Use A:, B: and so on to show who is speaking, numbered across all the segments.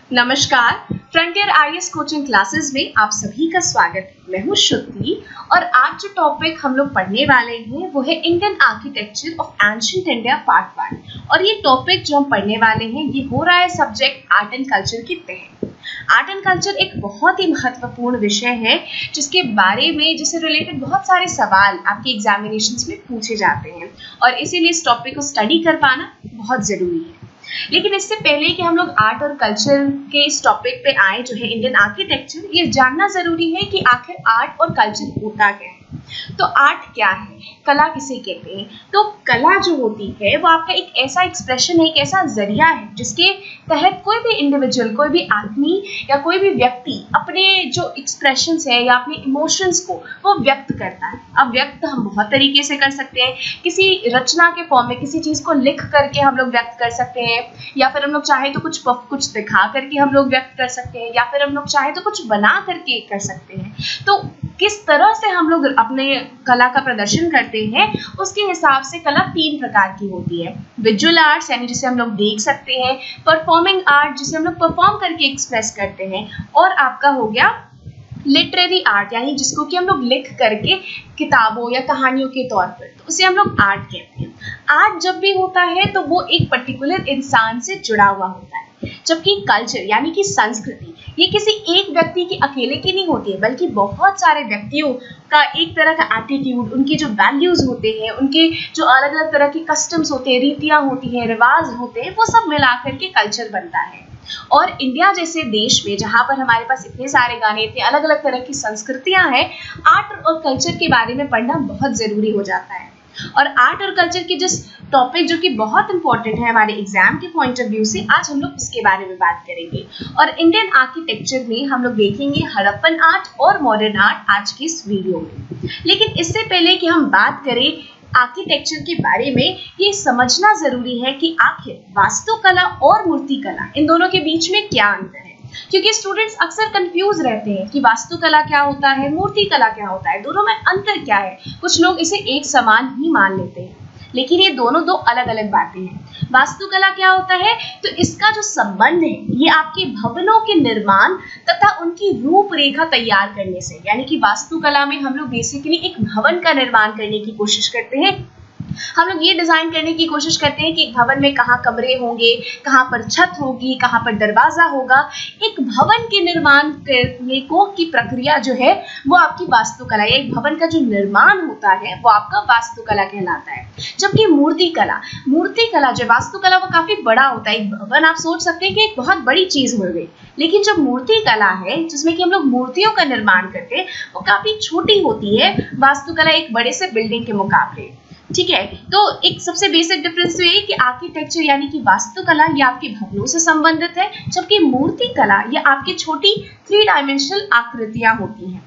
A: नमस्कार। Frontier IAS coaching classes में आप सभी का स्वागत है। मैं हूं श्रुति और आज जो टॉपिक हम लोग पढ़ने वाले हैं वो है Indian architecture of ancient India part 1। और ये टॉपिक जो हम पढ़ने वाले हैं ये हो रहा है सब्जेक्ट आर्ट एंड कल्चर के तहत। आर्ट एंड कल्चर एक बहुत ही महत्वपूर्ण विषय है जिसके बारे में जिससे रिलेटेड बहुत सारे सवाल आपके एग्जामिनेशंस में पूछे जाते हैं और इसीलिए इस टॉपिक को स्टडी कर पाना बहुत जरूरी है। लेकिन इससे पहले कि हम लोग आर्ट और कल्चर के इस टॉपिक पे आए जो है इंडियन आर्किटेक्चर, ये जानना जरूरी है कि आखिर आर्ट और कल्चर होता क्या है। तो आर्ट क्या है, कला किसे कहते हैं? तो कला जो होती है वो आपका एक ऐसा एक्सप्रेशन है, एक ऐसा जरिया है जिसके तहत कोई भी इंडिविजुअल, कोई भी आदमी या कोई भी व्यक्ति अपने जो एक्सप्रेशंस है या अपने इमोशंस को वो व्यक्त करता है। अब व्यक्त हम बहुत तरीके से कर सकते हैं, किसी रचना के फॉर्म में किसी चीज को लिख करके हम लोग व्यक्त कर सकते हैं, या फिर हम लोग चाहे तो कुछ दिखा करके हम लोग व्यक्त कर सकते हैं, या फिर हम लोग चाहे तो कुछ बना करके कर सकते हैं। तो किस तरह से हम लोग अपने कला का प्रदर्शन करते हैं उसके हिसाब से कला 3 प्रकार की होती है। विजुअल आर्ट्स यानी जिसे हम लोग देख सकते हैं, परफॉर्मिंग आर्ट जिसे हम लोग परफॉर्म करके एक्सप्रेस करते हैं, और आपका हो गया लिटरेरी आर्ट यानी जिसको कि हम लोग लिख करके किताबों या कहानियों के तौर पर, तो उसे हम लोग आर्ट कहते हैं। आर्ट जब भी होता है तो वो एक पर्टिकुलर इंसान से जुड़ा हुआ होता है, जबकि कल्चर यानी कि संस्कृति ये किसी एक व्यक्ति की अकेले की नहीं होती है, बल्कि बहुत सारे व्यक्तियों का एक तरह का एटीट्यूड, उनके जो वैल्यूज होते हैं, उनके जो अलग अलग तरह के कस्टम्स होते हैं, रीतियां होती हैं, रिवाज होते हैं, वो सब मिलाकर के कल्चर बनता है। और इंडिया जैसे देश में जहां पर हमारे पास इतने सारे गाने, इतने अलग अलग तरह की संस्कृतियां हैं, आर्ट और कल्चर के बारे में पढ़ना बहुत जरूरी हो जाता है। और आर्ट और कल्चर की जिस टॉपिक जो कि बहुत इंपॉर्टेंट है हमारे एग्जाम के पॉइंट ऑफ व्यू से, आज हम लोग उसके बारे में बात करेंगे। और इंडियन आर्किटेक्चर में हम लोग देखेंगे हड़प्पन आर्ट और मॉडर्न आर्ट आज की इस वीडियो में। लेकिन इससे पहले कि हम बात करें आर्किटेक्चर के बारे में, ये समझना जरूरी है कि आखिर वास्तुकला और मूर्तिकला इन दोनों के बीच में क्या अंतर है, क्योंकि स्टूडेंट्स अक्सर कंफ्यूज रहते हैं कि वास्तुकला क्या होता है, मूर्तिकला क्या होता है, दोनों में अंतर क्या है। कुछ लोग इसे एक समान ही मान लेते हैं, लेकिन ये दोनों दो अलग अलग बातें हैं। वास्तुकला क्या होता है, तो इसका जो संबंध है ये आपके भवनों के निर्माण तथा उनकी रूपरेखा तैयार करने से, यानी कि वास्तुकला में हम लोग बेसिकली एक भवन का निर्माण करने की कोशिश करते हैं। हम लोग ये डिजाइन करने की कोशिश करते हैं कि एक भवन में कहाँ कमरे होंगे, कहाँ पर छत होगी, कहाँ पर दरवाजा होगा। एक भवन के निर्माण करने को की प्रक्रिया जो है वो आपकी वास्तुकला, या एक भवन का जो निर्माण होता है वो आपका वास्तुकला कहलाता है। जबकि मूर्तिकला जो वास्तुकला वो काफी बड़ा होता है। एक भवन आप सोच सकते हैं कि एक बहुत बड़ी चीज हो गई, लेकिन जो मूर्तिकला है जिसमें कि हम लोग मूर्तियों का निर्माण करते हैं वो काफी छोटी होती है वास्तुकला एक बड़े से बिल्डिंग के मुकाबले। ठीक है, तो एक सबसे बेसिक डिफरेंस तो ये कि आर्किटेक्चर यानी कि वास्तुकला ये आपके भवनों से संबंधित है, जबकि मूर्तिकला ये आपकी छोटी 3 डायमेंशनल आकृतियां होती हैं।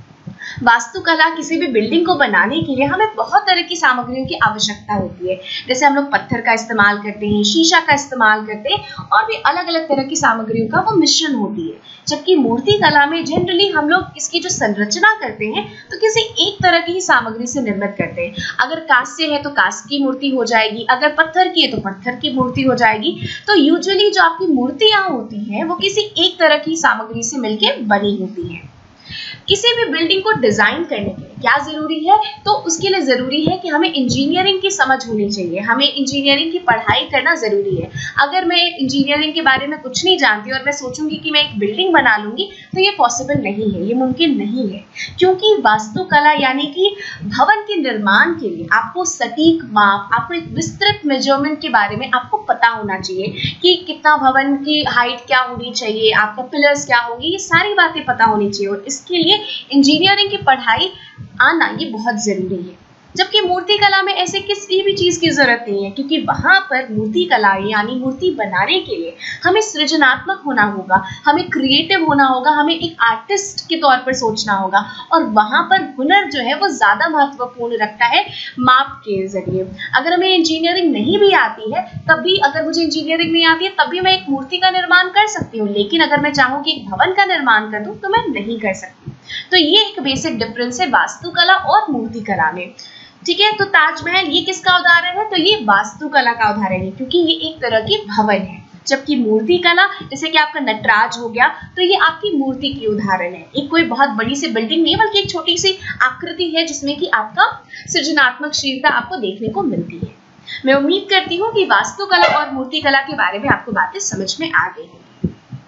A: वास्तुकला किसी भी बिल्डिंग को बनाने के लिए हमें बहुत तरह की सामग्रियों की आवश्यकता होती है, जैसे हम लोग पत्थर का इस्तेमाल करते हैं, शीशा का इस्तेमाल करते हैं, और भी अलग अलग तरह की सामग्रियों का वो मिश्रण होती है। जबकि मूर्तिकला में जनरली हम लोग इसकी जो संरचना करते हैं तो किसी एक तरह की ही सामग्री से निर्मित करते हैं। अगर कांस्य है तो कांस्य की मूर्ति हो जाएगी, अगर पत्थर की है तो पत्थर की मूर्ति हो जाएगी। तो यूजुअली जो आपकी मूर्तियां होती हैं वो किसी एक तरह की सामग्री से मिलकर बनी होती हैं। किसी भी बिल्डिंग को डिजाइन करने के लिए क्या जरूरी है, तो उसके लिए जरूरी है कि हमें इंजीनियरिंग की समझ होनी चाहिए, हमें इंजीनियरिंग की पढ़ाई करना जरूरी है। अगर मैं इंजीनियरिंग के बारे में कुछ नहीं जानती और मैं सोचूंगी कि मैं एक बिल्डिंग बना लूंगी तो ये पॉसिबल नहीं है, ये मुमकिन नहीं है, क्योंकि वास्तुकला यानी कि भवन के निर्माण के लिए आपको सटीक माप, आपको एक विस्तृत मेजरमेंट के बारे में आपको पता होना चाहिए कि कितना भवन की हाइट क्या होनी चाहिए, आपका पिलर्स क्या होंगे, ये सारी बातें पता होनी चाहिए। और इसके लिए इंजीनियरिंग की पढ़ाई आना ये बहुत जरूरी है। जबकि मूर्तिकला में ऐसे किसी भी चीज की जरूरत नहीं है, क्योंकि वहां पर मूर्तिकला यानी मूर्ति बनाने के लिए हमें सृजनात्मक होना होगा, हमें क्रिएटिव होना होगा, हमें एक आर्टिस्ट के तौर पर सोचना होगा। और वहां पर हुनर जो है वो ज्यादा महत्वपूर्ण रखता है माप के जरिए। अगर हमें इंजीनियरिंग नहीं भी आती है तब भी, अगर मुझे इंजीनियरिंग नहीं आती है तब भी मैं एक मूर्ति का निर्माण कर सकती हूँ, लेकिन अगर मैं चाहूँ कि एक भवन का निर्माण कर दूं तो मैं नहीं कर सकती। तो ये एक बेसिक डिफरेंस है वास्तुकला और मूर्तिकला में। ठीक है, तो ताजमहल ये किसका उदाहरण है, तो ये वास्तुकला का उदाहरण है, क्योंकि ये एक तरह की भवन है। जबकि मूर्ति कला जैसे कि आपका नटराज हो गया, तो ये आपकी मूर्ति की उदाहरण है। एक कोई बहुत बड़ी सी बिल्डिंग नहीं बल्कि एक छोटी सी आकृति है जिसमें कि आपका सृजनात्मकशीलता आपको देखने को मिलती है। मैं उम्मीद करती हूँ कि वास्तुकला और मूर्तिकला के बारे में आपको बातें समझ में आ गई हैं।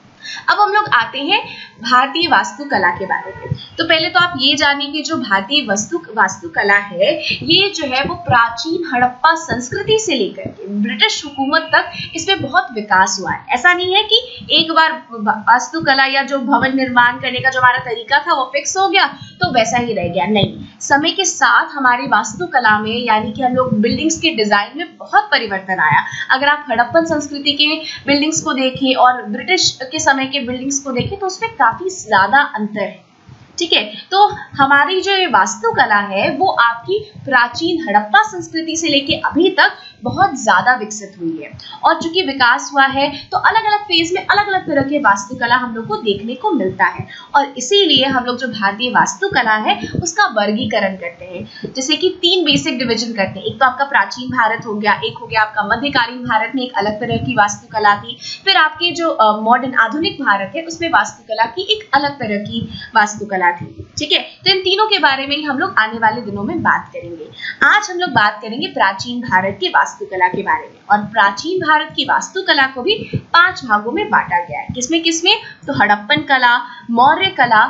A: अब हम लोग आते हैं भारतीय वास्तुकला के बारे में। तो पहले तो आप ये जानिए कि जो भारतीय वास्तुकला है ये जो है वो प्राचीन हड़प्पा संस्कृति से लेकर के ब्रिटिश हुकूमत तक इसमें बहुत विकास हुआ है। ऐसा नहीं है कि एक बार वास्तुकला या जो भवन निर्माण करने का जो हमारा तरीका था वो फिक्स हो गया तो वैसा ही रह गया, नहीं। समय के साथ हमारी वास्तुकला में यानी कि हम लोग बिल्डिंग्स के डिजाइन में बहुत परिवर्तन आया। अगर आप हड़प्पन संस्कृति के बिल्डिंग्स को देखें और ब्रिटिश के समय के बिल्डिंग्स को देखें तो उसमें काफी ज्यादा अंतर है, ठीक है। तो हमारी जो ये वास्तुकला है वो आपकी प्राचीन हड़प्पा संस्कृति से लेके अभी तक बहुत ज्यादा विकसित हुई है। और चूंकि विकास हुआ है तो अलग अलग फेज में अलग अलग तरह के वास्तुकला हम लोग को देखने को मिलता है, और इसीलिए हम लोग जो भारतीय वास्तुकला है उसका वर्गीकरण करते हैं, जैसे कि 3 बेसिक डिवीजन करते हैं। एक तो आपका प्राचीन भारत हो गया, एक हो गया आपका मध्यकालीन भारत में एक अलग तरह की वास्तुकला थी, फिर आपके जो मॉडर्न आधुनिक भारत है उसमें वास्तुकला की एक अलग तरह की वास्तुकला थी, ठीक है। तो इन तीनों के बारे में ही हम लोग आने वाले दिनों में बात करेंगे। आज हम लोग बात करेंगे प्राचीन भारत की वास्तुकला के बारे में, और प्राचीन भारत की वास्तुकला को भी 5 भागों में बांटा गया है। किसमें किसमें? तो हड़प्पन कला, मौर्य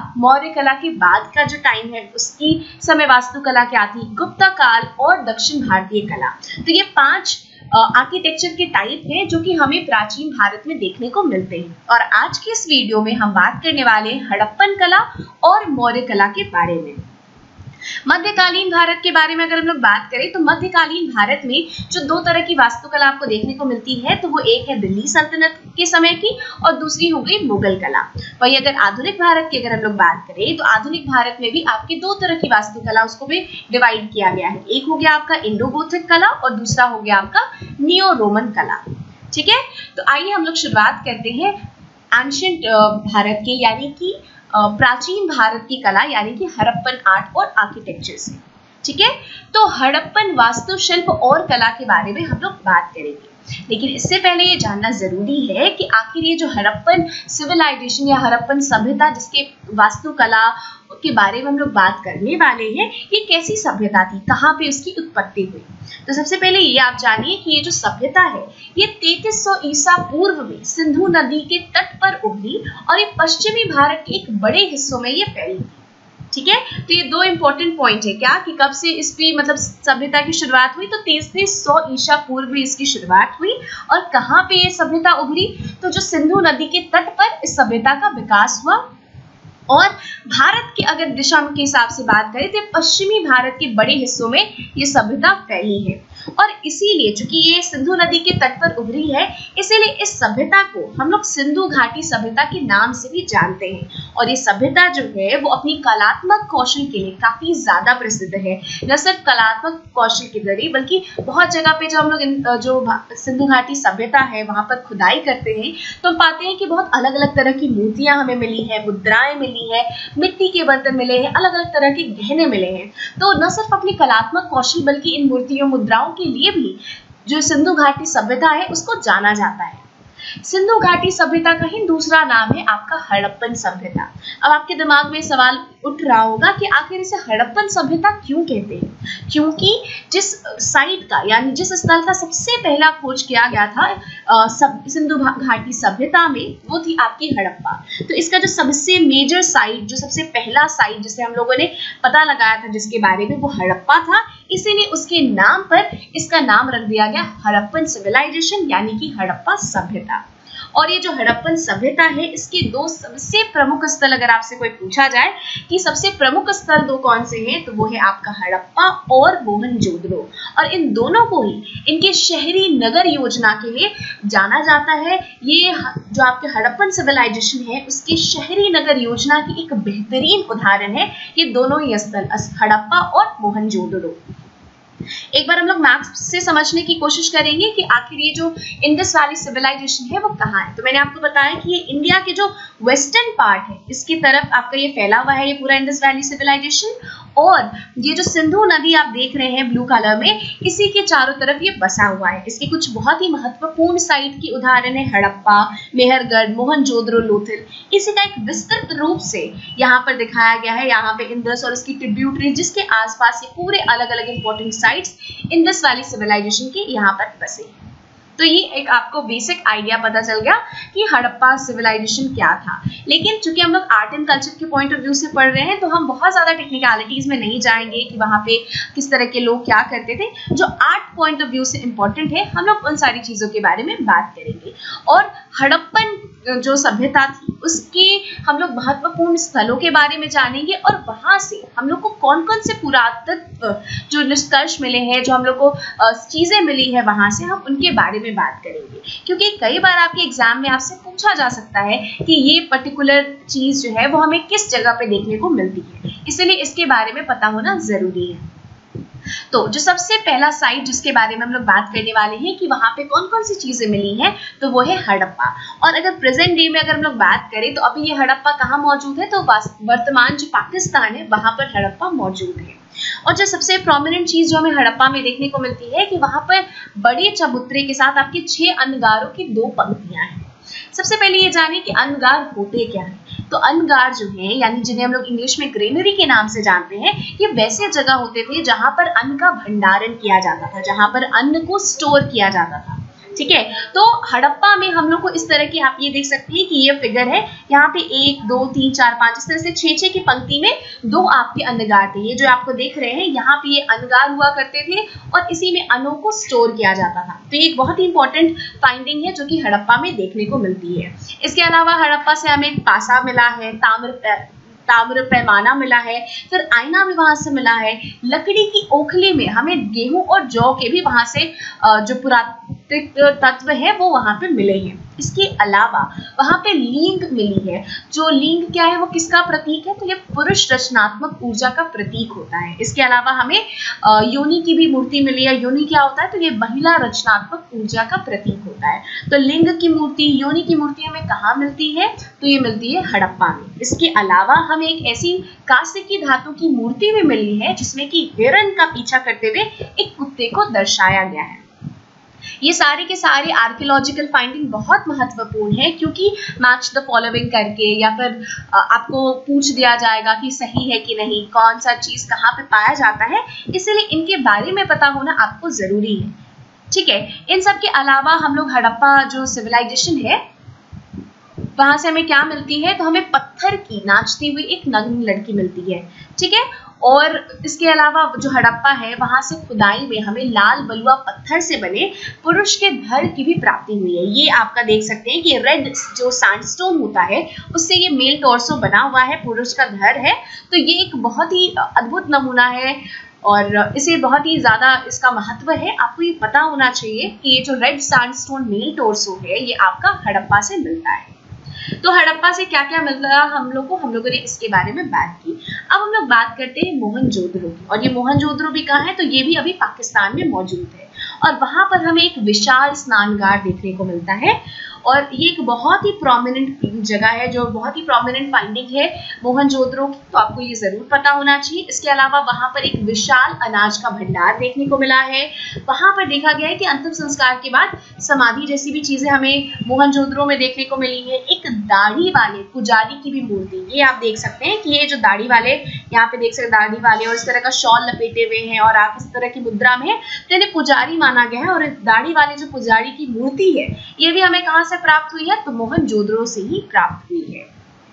A: कला के बाद का जो टाइम है उसकी समय वास्तुकला क्या थी, गुप्ता काल और दक्षिण भारतीय कला। तो ये 5 आर्किटेक्चर के टाइप हैं जो कि हमें प्राचीन भारत में देखने को मिलते हैं। और आज की इस वीडियो में हम बात करने वाले हैं हड़प्पन कला और मौर्य कला के बारे में। मध्यकालीन भारत के बारे में अगर हम लोग बात करें तो मध्यकालीन भारत में जो 2 तरह की वास्तुकला आपको देखने को मिलती है तो वो एक है दिल्ली सल्तनत के समय की और दूसरी हो गई मुगल कला। वही अगर आधुनिक भारत की अगर हम लोग बात करें तो आधुनिक भारत में भी आपकी 2 तरह की वास्तुकला उसको भी डिवाइड किया गया है। एक हो गया आपका इंडो गोथिक कला और दूसरा हो गया आपका नियो रोमन कला, ठीक है। तो आइए हम लोग शुरुआत करते हैं एंशिएंट भारत के यानी कि प्राचीन भारत की कला यानी कि हड़प्पन आर्ट और आर्किटेक्चर से, ठीक है। तो हड़प्पन वास्तुशिल्प और कला के बारे में हम लोग बात करेंगे, लेकिन इससे पहले ये जानना जरूरी है कि आखिर ये जो हड़प्पन सिविलाइजेशन या हड़प्पन सभ्यता जिसके वास्तुकला के बारे में हम लोग बात करने वाले हैं ये कैसी सभ्यता थी, कहाँ पे उसकी उत्पत्ति हुई। तो सबसे पहले ये आप जानिए कि ये जो सभ्यता है ये 3300 ईसा पूर्व में सिंधु नदी के तट पर उभरी और ये पश्चिमी भारत के एक बड़े हिस्सों में ये फैली, ठीक है। तो ये 2 इंपॉर्टेंट पॉइंट है क्या कि कब से इसकी मतलब सभ्यता की शुरुआत हुई, तो 3300 ईसा पूर्व में इसकी शुरुआत हुई। और कहाँ पे ये सभ्यता उभरी, तो जो सिंधु नदी के तट पर इस सभ्यता का विकास हुआ। और भारत के अगर दिशा के हिसाब से बात करें तो पश्चिमी भारत के बड़े हिस्सों में ये सभ्यता फैली है। और इसीलिए चूंकि ये सिंधु नदी के तट पर उभरी है इसीलिए इस सभ्यता को हम लोग सिंधु घाटी सभ्यता के नाम से भी जानते हैं। और ये सभ्यता जो है वो अपनी कलात्मक कौशल के लिए काफी ज्यादा प्रसिद्ध है। न सिर्फ कलात्मक कौशल के जरिए बल्कि बहुत जगह पे जब हम लोग जो सिंधु घाटी सभ्यता है वहां पर खुदाई करते हैं तो हम पाते हैं कि बहुत अलग अलग तरह की मूर्तियां हमें मिली है, मुद्राएं मिली है, मिट्टी के बर्तन मिले हैं, अलग अलग तरह के गहने मिले हैं। तो न सिर्फ अपनी कलात्मक कौशल बल्कि इन मूर्तियों मुद्राओं के लिए भी जो सिंधु घाटी सभ्यता है उसको जाना जाता है। सिंधु घाटी सभ्यता का ही दूसरा नाम है आपका हड़प्पन सभ्यता। अब आपके दिमाग में सवाल उठ रहा होगा कि आखिर इसे हड़प्पन सभ्यता क्यों कहते हैं, क्योंकि जिस साइट का यानी जिस स्थल का सबसे पहला खोज किया गया था सिंधु घाटी सभ्यता में वो थी आपकी हड़प्पा। तो इसका जो सबसे मेजर साइट जो सबसे पहला साइट जिसे हम लोगों ने पता लगाया था जिसके बारे में वो हड़प्पा था, इसीलिए उसके नाम पर इसका नाम रख दिया गया हड़प्पन सिविलाइजेशन यानी कि हड़प्पा सभ्यता। और ये जो हड़प्पन सभ्यता है इसके 2 सबसे प्रमुख स्थल अगर आपसे कोई पूछा जाए कि सबसे प्रमुख स्थल 2 कौन से हैं तो वो है आपका हड़प्पा और मोहनजोदड़ो। और इन दोनों को ही इनके शहरी नगर योजना के लिए जाना जाता है। ये जो आपके हड़प्पन सिविलाइजेशन है उसके शहरी नगर योजना की एक बेहतरीन उदाहरण है ये दोनों ही स्थल हड़प्पा और मोहनजोदड़ो। एक बार हम लोग मैप से समझने की कोशिश करेंगे कि आखिर ये जो इंडस वैली सिविलाइजेशन है वो कहाँ है। तो मैंने आपको बताया कि ये इंडिया के जो वेस्टर्न पार्ट है इसकी तरफ आपका ये फैला हुआ है, ये पूरा इंडस वैली सिविलाइजेशन। और ये जो सिंधु नदी आप देख रहे हैं ब्लू कलर में, इसी के चारों तरफ ये बसा हुआ है। इसके कुछ बहुत ही महत्वपूर्ण साइट की उदाहरण है हड़प्पा, मेहरगढ़, मोहनजोदड़ो, लोथल। इसी का एक विस्तृत रूप से यहाँ पर दिखाया गया है। यहाँ पे इंडस और इसकी ट्रिब्यूटरी जिसके आसपास ये पूरे अलग अलग important sites Indus Valley civilisation के यहाँ पर बसे हैं। तो ये एक आपको बेसिक आइडिया पता चल गया कि हड़प्पा सिविलाइजेशन क्या था। लेकिन चूंकि हम लोग आर्ट एंड कल्चर के पॉइंट ऑफ व्यू से पढ़ रहे हैं तो हम बहुत ज्यादा टेक्निकलिटीज में नहीं जाएंगे कि वहाँ पे किस तरह के लोग क्या करते थे। जो आर्ट पॉइंट ऑफ व्यू से इम्पोर्टेंट है हम लोग उन सारी चीजों के बारे में बात करेंगे। और हड़प्पन जो सभ्यता थी उसके हम लोग महत्वपूर्ण स्थलों के बारे में जानेंगे और वहां से हम लोग को कौन कौन से पुरातत्व जो निष्कर्ष मिले हैं, जो हम लोग को चीजें मिली है वहां से, हम उनके बारे में बात करेंगे। क्योंकि कई बार आपके एग्जाम में आपसे पूछा जा सकता है कि ये पर्टिकुलर चीज जो है वो हमें किस जगह पे देखने को मिलती है, इसलिए इसके बारे में पता होना जरूरी है। तो जो सबसे पहला साइट जिसके बारे में हम लोग बात करने वाले हैं कि वहां पे कौन कौन सी चीजें मिली हैं, तो वो है हड़प्पा। और अगर प्रेजेंट डे में अगर हम लोग बात करें तो अभी ये हड़प्पा कहाँ मौजूद है, तो वर्तमान जो पाकिस्तान है वहां पर हड़प्पा मौजूद है। और जो सबसे प्रोमिनेंट चीज जो हमें हड़प्पा में देखने को मिलती है कि वहां पर बड़े चबूतरे के साथ आपके 6 अंगारों की 2 पंक्तियां हैं। सबसे पहले ये जाने कि अंगार होते क्या है। तो अंगार जो है यानी जिन्हें हम लोग इंग्लिश में ग्रेनरी के नाम से जानते हैं, ये वैसे जगह होते थे जहां पर अन्न का भंडारण किया जाता था, जहां पर अन्न को स्टोर किया जाता था। ठीक है, तो हड़प्पा में हम लोग को इस तरह की आप ये देख सकते हैं कि ये फिगर है, यहाँ पे 1 2 3 4 5 इस तरह से 6 की पंक्ति में 2 आपके अन्नगार थे। ये जो आपको देख रहे हैं यहाँ पे ये अन्नगार हुआ करते थे और इसी में अन्नों को स्टोर किया जाता था। तो ये एक बहुत ही इंपॉर्टेंट फाइंडिंग है जो कि हड़प्पा में देखने को मिलती है। इसके अलावा हड़प्पा से हमें पासा मिला है, ताम्र पैमाना मिला है, फिर आईना भी वहां से मिला है। लकड़ी की ओखली में हमें गेहूं और जौ के भी वहां से जो पुरातत्विक तत्व है वो वहां पे मिले हैं। इसके अलावा वहां पे लिंग मिली है। जो लिंग क्या है, वो किसका प्रतीक है, तो ये पुरुष रचनात्मक ऊर्जा का प्रतीक होता है। इसके अलावा हमें योनि की भी मूर्ति मिली है। योनि क्या होता है, तो ये महिला रचनात्मक ऊर्जा का प्रतीक होता है। तो लिंग की मूर्ति, योनि की मूर्ति हमें कहाँ मिलती है, तो ये मिलती है हड़प्पा में। इसके अलावा हमें एक ऐसी कांस्य की धातु की मूर्ति भी मिली है जिसमें कि हिरण का पीछा करते हुए एक कुत्ते को दर्शाया गया है। ये सारे के सारे आर्कियोलॉजिकल फाइंडिंग बहुत महत्वपूर्ण है, क्योंकि मैच द फॉलोइंग करके या फिर आपको पूछ दिया जाएगा कि सही है कि नहीं, कौन सा चीज कहाँ पे पाया जाता है, इसलिए इनके बारे में पता होना आपको जरूरी है। ठीक है, इन सब के अलावा हम लोग हड़प्पा जो सिविलाइजेशन है वहां से हमें क्या मिलती है, तो हमें पत्थर की नाचती हुई एक नग्न लड़की मिलती है। ठीक है, और इसके अलावा जो हड़प्पा है वहां से खुदाई में हमें लाल बलुआ पत्थर से बने पुरुष के धड़ की भी प्राप्ति हुई है। ये आपका देख सकते हैं कि रेड जो सैंडस्टोन होता है उससे ये मेल टॉर्सो बना हुआ है, पुरुष का धड़ है। तो ये एक बहुत ही अद्भुत नमूना है और इसे बहुत ही ज्यादा इसका महत्व है। आपको ये पता होना चाहिए कि ये जो रेड सैंडस्टोन मेल टॉर्सो है ये आपका हड़प्पा से मिलता है। तो हड़प्पा से क्या क्या मिला हम लोगों ने इसके बारे में बात की। अब हम लोग बात करते हैं मोहनजोदड़ो की, और ये मोहनजोदड़ो भी कहाँ है, तो ये भी अभी पाकिस्तान में मौजूद है। और वहां पर हमें एक विशाल स्नानघाट देखने को मिलता है और ये एक बहुत ही प्रोमिनेंट जगह है, जो बहुत ही प्रोमिनेंट फाइंडिंग है मोहनजोदड़ो की, तो आपको ये जरूर पता होना चाहिए। इसके अलावा वहां पर एक विशाल अनाज का भंडार देखने को मिला है। वहां पर देखा गया है कि अंतिम संस्कार के बाद समाधि जैसी भी चीजें हमें मोहनजोदड़ो में देखने को मिली है। एक दाढ़ी वाले पुजारी की भी मूर्ति, ये आप देख सकते हैं कि ये जो दाढ़ी वाले यहाँ पे देख सकते, दाढ़ी वाले और इस तरह का शॉल लपेटे हुए हैं और आप इस तरह की मुद्रा में है, तो इन्हें पुजारी माना गया है। और दाढ़ी वाले जो पुजारी की मूर्ति है ये भी हमें कहाँ से प्राप्त हुई है, तो मोहनजोदड़ो से ही प्राप्त हुई है।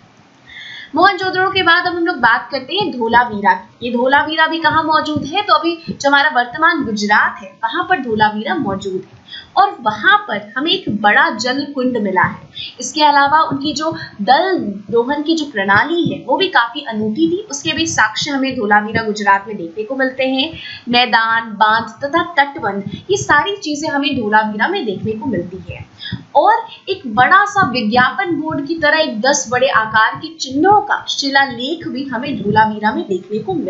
A: मोहनजोदड़ो के बाद अब हम लोग बात करते हैं धोलावीरा की। ये धोलावीरा भी कहाँ मौजूद है, तो अभी जो हमारा वर्तमान गुजरात है वहां पर धोलावीरा मौजूद है और वहां पर हमें एक बड़ा जल कुंड मिला है। इसके अलावा उनकी जो दल दोहन की जो प्रणाली है वो भी काफी अनूठी थी, उसके भी साक्ष्य हमें धोलावीरा गुजरात में देखने को मिलते हैं। मैदान, बांध तथा तटबंध, ये सारी चीजें हमें धोलावीरा में देखने को मिलती है। और एक बड़ा सा विज्ञापन बोर्ड की तरह एक 10 बड़े आकार के चिन्हों का शिलालेख भी हमें धोलावीरा में देखने को मिलता है।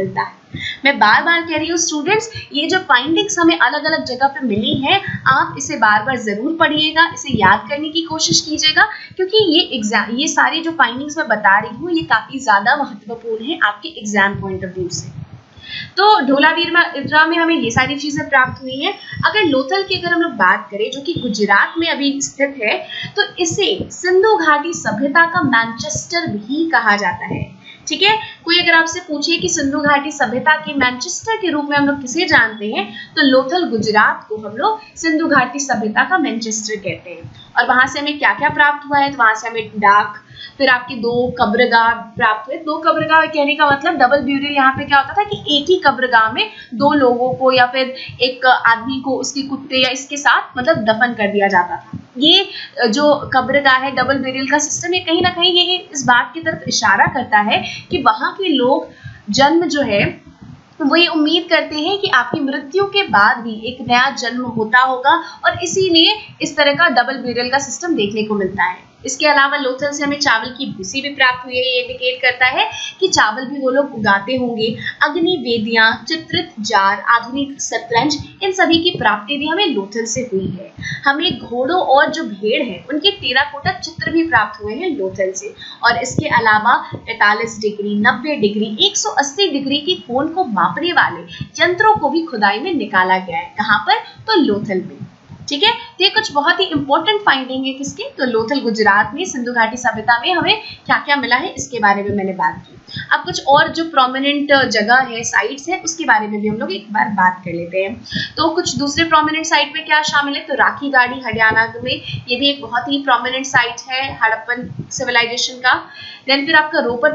A: मैं बार बार कह रही हूँ स्टूडेंट्स, ये जो फाइंडिंग्स हमें अलग अलग जगह पे मिली है, आप इसे बार बार जरूर पढ़िएगा, इसे याद करने की कोशिश कीजिएगा, क्योंकि ये सारी जो फाइंडिंग्स मैं बता रही हूँ ये काफी ज्यादा महत्वपूर्ण है आपके एग्जाम पॉइंट ऑफ व्यू से। तो धोलावीरा में हमें ये सारी चीजें प्राप्त हुई हैं। अगर लोथल की अगर हम लोग बात करें, जो कि गुजरात में अभी स्थित है, तो इसे सिंधु घाटी सभ्यता का मैनचेस्टर भी कहा जाता है। ठीक है, कोई अगर आपसे पूछे कि सिंधु घाटी सभ्यता के मैनचेस्टर के रूप में हम लोग किसे जानते हैं, तो लोथल गुजरात को हम लोग सिंधु घाटी सभ्यता का मैनचेस्टर कहते हैं। और वहां से हमें क्या क्या प्राप्त हुआ है, तो वहां से हमें डाक, फिर आपके 2 कब्रगाह प्राप्त हुए। 2 कब्रगाह कहने का मतलब डबल ब्यूरियल, यहाँ पे क्या होता था कि एक ही कब्रगाह में 2 लोगों को या फिर एक आदमी को उसके कुत्ते या इसके साथ मतलब दफन कर दिया जाता था। ये जो कब्रगाह है, डबल ब्यूरियल का सिस्टम, ये कहीं ना कहीं ये इस बात की तरफ इशारा करता है कि वहां के लोग जन्म जो है वो ये उम्मीद करते हैं कि आपकी मृत्यु के बाद भी एक नया जन्म होता होगा, और इसीलिए इस तरह का डबल ब्यूरियल का सिस्टम देखने को मिलता है। इसके अलावा लोथल से हमें चावल की भूसी भी प्राप्त हुई है। ये इंडिकेट करता है कि चावल भी वो लोग उगाते होंगे। अग्नि वेदियां, चित्रित जार, आधुनिक शतरंज, इन सभी की प्राप्ति भी हमें लोथल से हुई है। हमें घोड़ों और जो भेड़ है उनके टेराकोटा चित्र भी प्राप्त हुए हैं लोथल से। और इसके अलावा 45 डिग्री, 90 डिग्री, 180 डिग्री की कोण को मापने वाले यंत्रों को भी खुदाई में निकाला गया है। कहाँ पर, तो लोथल में। ठीक है, तो ये कुछ बहुत ही इंपॉर्टेंट फाइंडिंग है किसकी, तो लोथल गुजरात में सिंधु घाटी सभ्यता में हमें क्या क्या मिला है इसके बारे में मैंने बात की। अब कुछ और जो प्रोमिनेंट जगह है, साइट्स है, उसके बारे में भी हम लोग एक बार बात कर लेते हैं। तो कुछ दूसरे प्रोमिनेंट साइट में क्या शामिल है, तो राखी गाड़ी हरियाणा में, ये भी एक बहुत ही प्रोमिनेंट साइट है हड़प्पन सिविलाइजेशन का। देन फिर आपका रोपर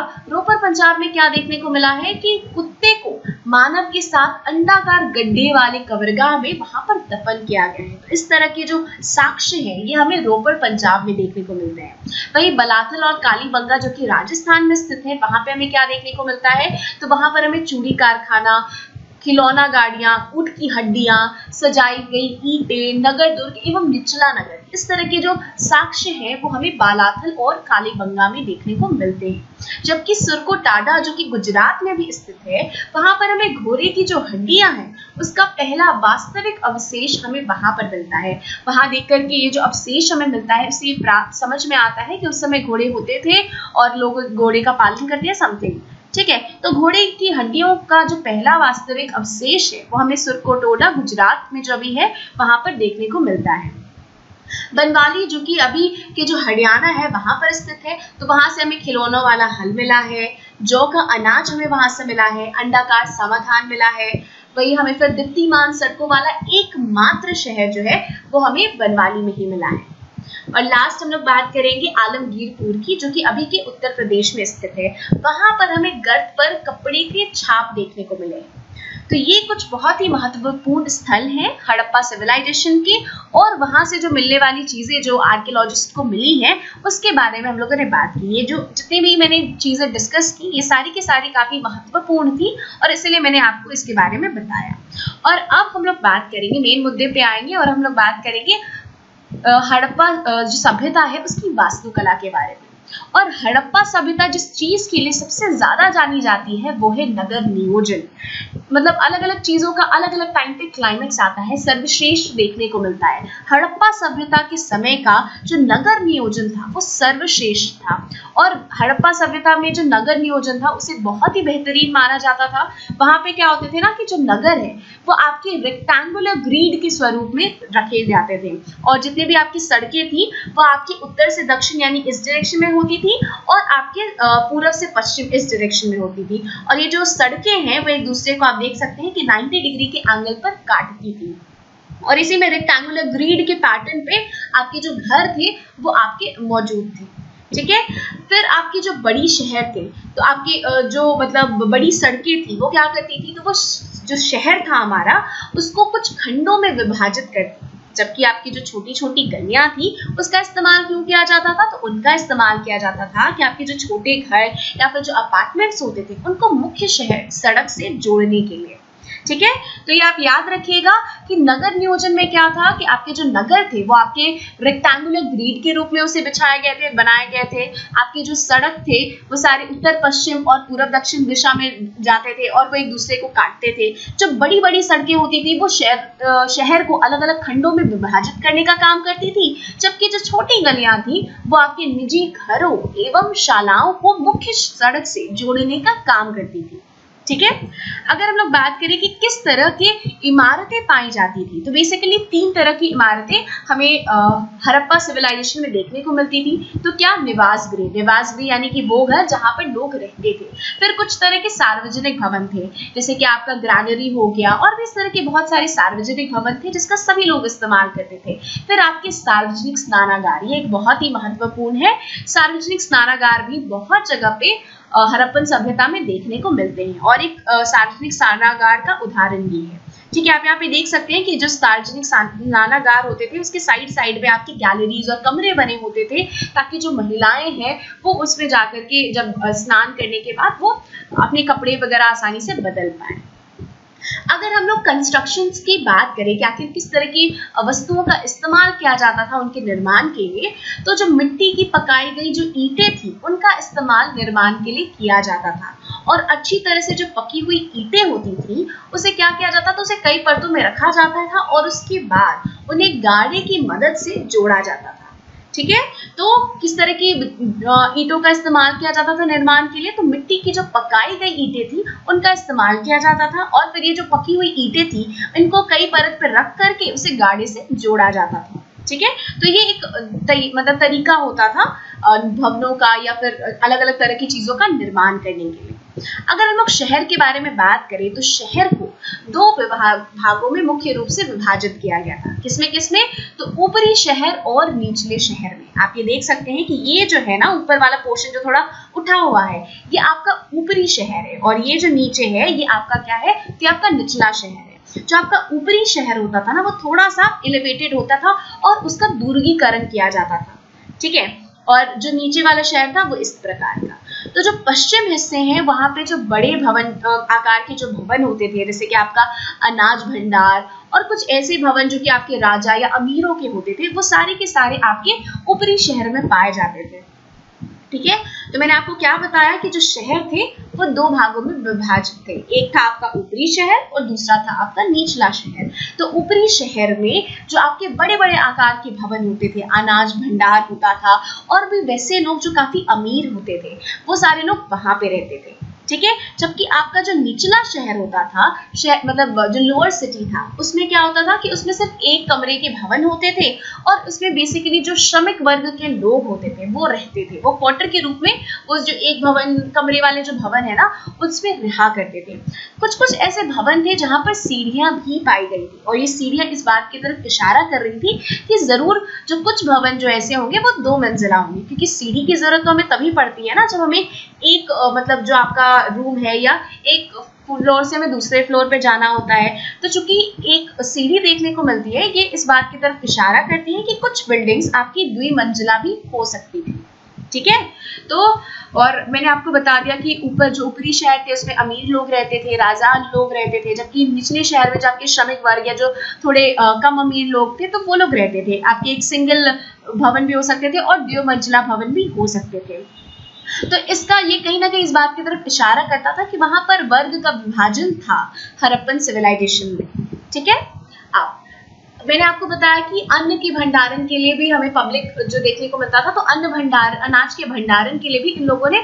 A: पंजाब में क्या देखने को मिला है कि कुत्ते को मानव के साथ अंडाकार गड्ढे वाले कब्रगाह में वहां पर दफन किया गया है। तो इस तरह के जो साक्ष्य है ये हमें रोपर पंजाब में देखने को मिलते हैं। वहीं बलाथल और कालीबंगा जो कि राजस्थान में स्थित है, वहां पे हमें क्या देखने को मिलता है, तो वहां पर हमें चूड़ी कारखाना, खिलौना गाड़ियां, ऊंट की हड्डियां, सजाई गई ईंटें, नगर दुर्ग एवं निचला नगर, इस तरह के जो साक्ष्य हैं वो हमें बालाथल और कालीबंगा में देखने को मिलते हैं। जबकि सुरकोटाडा जो कि गुजरात में भी स्थित है, वहां पर हमें घोड़े की जो हड्डियां हैं उसका पहला वास्तविक अवशेष हमें वहां पर मिलता है। वहां देख करके ये जो अवशेष हमें मिलता है उससे समझ में आता है कि उस समय घोड़े होते थे और लोग घोड़े का पालन करते हैं समथिंग। ठीक है, तो घोड़े की हड्डियों का जो पहला वास्तविक अवशेष है वो हमें सुरकोटोडा गुजरात में जो भी है वहां पर देखने को मिलता है। बनवाली जो कि अभी के जो हरियाणा है वहां पर स्थित है, तो वहां से हमें खिलौनों वाला हल मिला है, जौ का अनाज हमें वहां से मिला है, अंडाकार समाधान मिला है। वही हमें फिर दीप्तिमान सड़कों वाला एकमात्र शहर जो है वो हमें बनवाली में ही मिला है। और लास्ट हम लोग बात करेंगे आलमगीरपुर की, जो कि अभी के उत्तर प्रदेश में स्थित है। वहां पर हमें गर्त पर कपड़े के छाप देखने को मिले। तो ये कुछ बहुत ही महत्वपूर्ण स्थल हैं हड़प्पा सिविलाइजेशन के, और वहां से जो मिलने वाली चीजें जो आर्कियोलॉजिस्ट को मिली हैं उसके बारे में हम लोगों ने बात की। ये जो जितनी भी मैंने चीजें डिस्कस की ये सारी की सारी काफी महत्वपूर्ण थी और इसीलिए मैंने आपको इसके बारे में बताया। और अब हम लोग बात करेंगे, मेन मुद्दे पे आएंगे और हम लोग बात करेंगे हड़प्पा जो सभ्यता है उसकी वास्तुकला के बारे में। और हड़प्पा सभ्यता जिस चीज के लिए सबसे ज्यादा जानी जाती है वो है नगर नियोजन। मतलब अलग अलग चीजों का अलग अलग टाइम पे क्लाइमेक्स आता है, सर्वश्रेष्ठ देखने को मिलता है। हड़प्पा सभ्यता के समय का जो नगर नियोजन था वो सर्वश्रेष्ठ था, और हड़प्पा सभ्यता में जो नगर नियोजन था उसे बहुत ही बेहतरीन माना जाता था। वहां पे क्या होते थे ना कि जो नगर है वो आपके रेक्टेंगुलर ग्रिड के स्वरूप में रखे जाते थे, और जितने भी आपकी सड़कें थी वो आपकी उत्तर से दक्षिण यानी इस डायरेक्शन में होती थी, और आपके पूर्व से पश्चिम इस डायरेक्शन में होती थी। और ये जो सड़कें हैं वो एक दूसरे को आप देख सकते हैं कि 90 डिग्री के एंगल पर काटती थी, और इसी में रेक्टेंगुलर ग्रिड के पैटर्न पे आपके जो घर थे वो आपके मौजूद थे। ठीक है, फिर आपके जो बड़ी शहर थे, तो आपके जो मतलब बड़ी सड़कें थी वो क्या करती थी, तो वो जो शहर था हमारा उसको कुछ खंडों में विभाजित करती थी। जबकि आपकी जो छोटी छोटी गलियां थी उसका इस्तेमाल क्यों किया जाता था, तो उनका इस्तेमाल किया जाता था कि आपके जो छोटे घर या फिर जो अपार्टमेंट्स होते थे उनको मुख्य शहर सड़क से जोड़ने के लिए। ठीक है, तो ये आप याद रखिएगा कि नगर नियोजन में क्या था कि आपके जो नगर थे वो आपके रेक्टेंगुलर ग्रिड के रूप में उसे बिछाए गए थे, बनाए गए थे। आपके जो सड़क थे वो सारे उत्तर पश्चिम और पूर्व दक्षिण दिशा में जाते थे और वो एक दूसरे को काटते थे। जो बड़ी बड़ी सड़कें होती थी वो शहर को अलग अलग खंडों में विभाजित करने का काम करती थी, जबकि जो छोटी गलियां थी वो आपके निजी घरों एवं शालाओं को मुख्य सड़क से जोड़ने का काम करती थी। ठीक है, अगर हम लोग बात करें कि किस तरह की इमारतें पाई जाती थी, तो बेसिकली 3 तरह की इमारतें हमें हड़प्पा सिविलाइजेशन में देखने को मिलती थी। तो क्या, निवास गृह यानी कि वो घर जहां पर लोग रहते थे। फिर कुछ तरह के सार्वजनिक भवन थे, जैसे कि आपका ग्रैनरी हो गया, और भी इस तरह के बहुत सारे सार्वजनिक भवन थे जिसका सभी लोग इस्तेमाल करते थे। फिर आपके सार्वजनिक स्नानागार, ये एक बहुत ही महत्वपूर्ण है। सार्वजनिक स्नानागार भी बहुत जगह पे हड़प्पन सभ्यता में देखने को मिलते हैं, और एक सार्वजनिक स्नानागार का उदाहरण भी है। ठीक है, आप यहाँ पे देख सकते हैं कि जो सार्वजनिक स्नानागार होते थे उसके साइड साइड में आपकी गैलरीज और कमरे बने होते थे, ताकि जो महिलाएं हैं वो उसमें जाकर के जब स्नान करने के बाद वो अपने कपड़े वगैरह आसानी से बदल पाए। अगर हम लोग कंस्ट्रक्शंस की बात करें कि आखिर किस तरह की वस्तुओं का इस्तेमाल किया जाता था उनके निर्माण के लिए, तो जो मिट्टी की पकाई गई जो ईंटें थी उनका इस्तेमाल निर्माण के लिए किया जाता था, और अच्छी तरह से जो पकी हुई ईंटें होती थी उसे क्या किया जाता था, उसे कई परतों में रखा जाता था और उसके बाद उन्हें गाड़े की मदद से जोड़ा जाता था। ठीक है, तो किस तरह की ईंटों का इस्तेमाल किया जाता था निर्माण के लिए, तो मिट्टी की जो पकाई गई ईंटें थी उनका इस्तेमाल किया जाता था, और फिर ये जो पकी हुई ईंटें थी इनको कई परत पर रख करके उसे गाड़े से जोड़ा जाता था। ठीक है, तो ये एक मतलब तरीका होता था भवनों का या फिर अलग अलग तरह की चीजों का निर्माण करने के लिए। अगर हम लोग शहर के बारे में बात करें तो शहर को 2 भागों में मुख्य रूप से विभाजित किया गया था। किसमें किसमें, तो ऊपरी शहर और निचले शहर में। आप ये देख सकते हैं कि ये जो है ना ऊपर वाला पोर्शन जो थोड़ा उठा हुआ है ये आपका ऊपरी शहर है, और ये जो नीचे है ये आपका क्या है, ये आपका निचला शहर है। जो आपका ऊपरी शहर होता था ना वो थोड़ा सा एलिवेटेड होता था और उसका दुर्गीकरण किया जाता था। ठीक है, और जो नीचे वाला शहर था वो इस प्रकार का। तो जो पश्चिम हिस्से हैं वहां पे जो बड़े भवन आकार के जो भवन होते थे, जैसे कि आपका अनाज भंडार और कुछ ऐसे भवन जो कि आपके राजा या अमीरों के होते थे, वो सारे के सारे आपके ऊपरी शहर में पाए जाते थे। ठीक है, तो मैंने आपको क्या बताया कि जो शहर थे वो 2 भागों में विभाजित थे। एक था आपका ऊपरी शहर और दूसरा था आपका निचला शहर। तो ऊपरी शहर में जो आपके बड़े बड़े आकार के भवन होते थे, अनाज भंडार होता था, और भी वैसे लोग जो काफी अमीर होते थे वो सारे लोग वहां पे रहते थे। ठीक है, जबकि आपका जो निचला शहर होता था, मतलब जो लोअर सिटी था, उसमें क्या होता था कि उसमें सिर्फ एक कमरे के भवन होते थे, और उसमें बेसिकली जो श्रमिक वर्ग के लोग होते थे वो रहते थे, वो क्वार्टर के रूप में उस जो एक भवन कमरे वाले जो भवन है ना उसमें रहा करते थे। कुछ कुछ ऐसे भवन थे जहां पर सीढ़ियां भी पाई गई थी, और ये सीढ़ियां इस बात की तरफ इशारा कर रही थी कि जरूर जो कुछ भवन जो ऐसे होंगे वो 2 मंजिला होंगे, क्योंकि सीढ़ी की जरूरत तो हमें तभी पड़ती है ना जब हमें एक मतलब जो आपका रूम है या एक फ्लोर से हमें दूसरे फ्लोर पे जाना होता है। तो चूंकि एक सीढ़ी देखने को मिलती है, ये इस बात की तरफ इशारा करती है कि कुछ बिल्डिंग्स आपकी 2 मंजिला भी हो सकती थी। ठीक है, तो और मैंने आपको बता दिया कि ऊपर जो ऊपरी शहर थे उसमें अमीर लोग रहते थे, राजा लोग रहते थे, जबकि निचले शहर में जो आपके श्रमिक वर्ग या जो थोड़े कम अमीर लोग थे तो वो लोग रहते थे। आपके एक सिंगल भवन भी हो सकते थे और 2 मंजिला भवन भी हो सकते थे। तो इसका ये कहीं ना कहीं इस बात की तरफ इशारा करता था कि वहां पर वर्ग का विभाजन था हड़प्पन सिविलाइजेशन में। ठीक है, अब मैंने आपको बताया कि अन्न के भंडारण के लिए भी हमें पब्लिक जो देखने को मिलता था, तो अन्न भंडार अनाज के भंडारण के लिए भी इन लोगों ने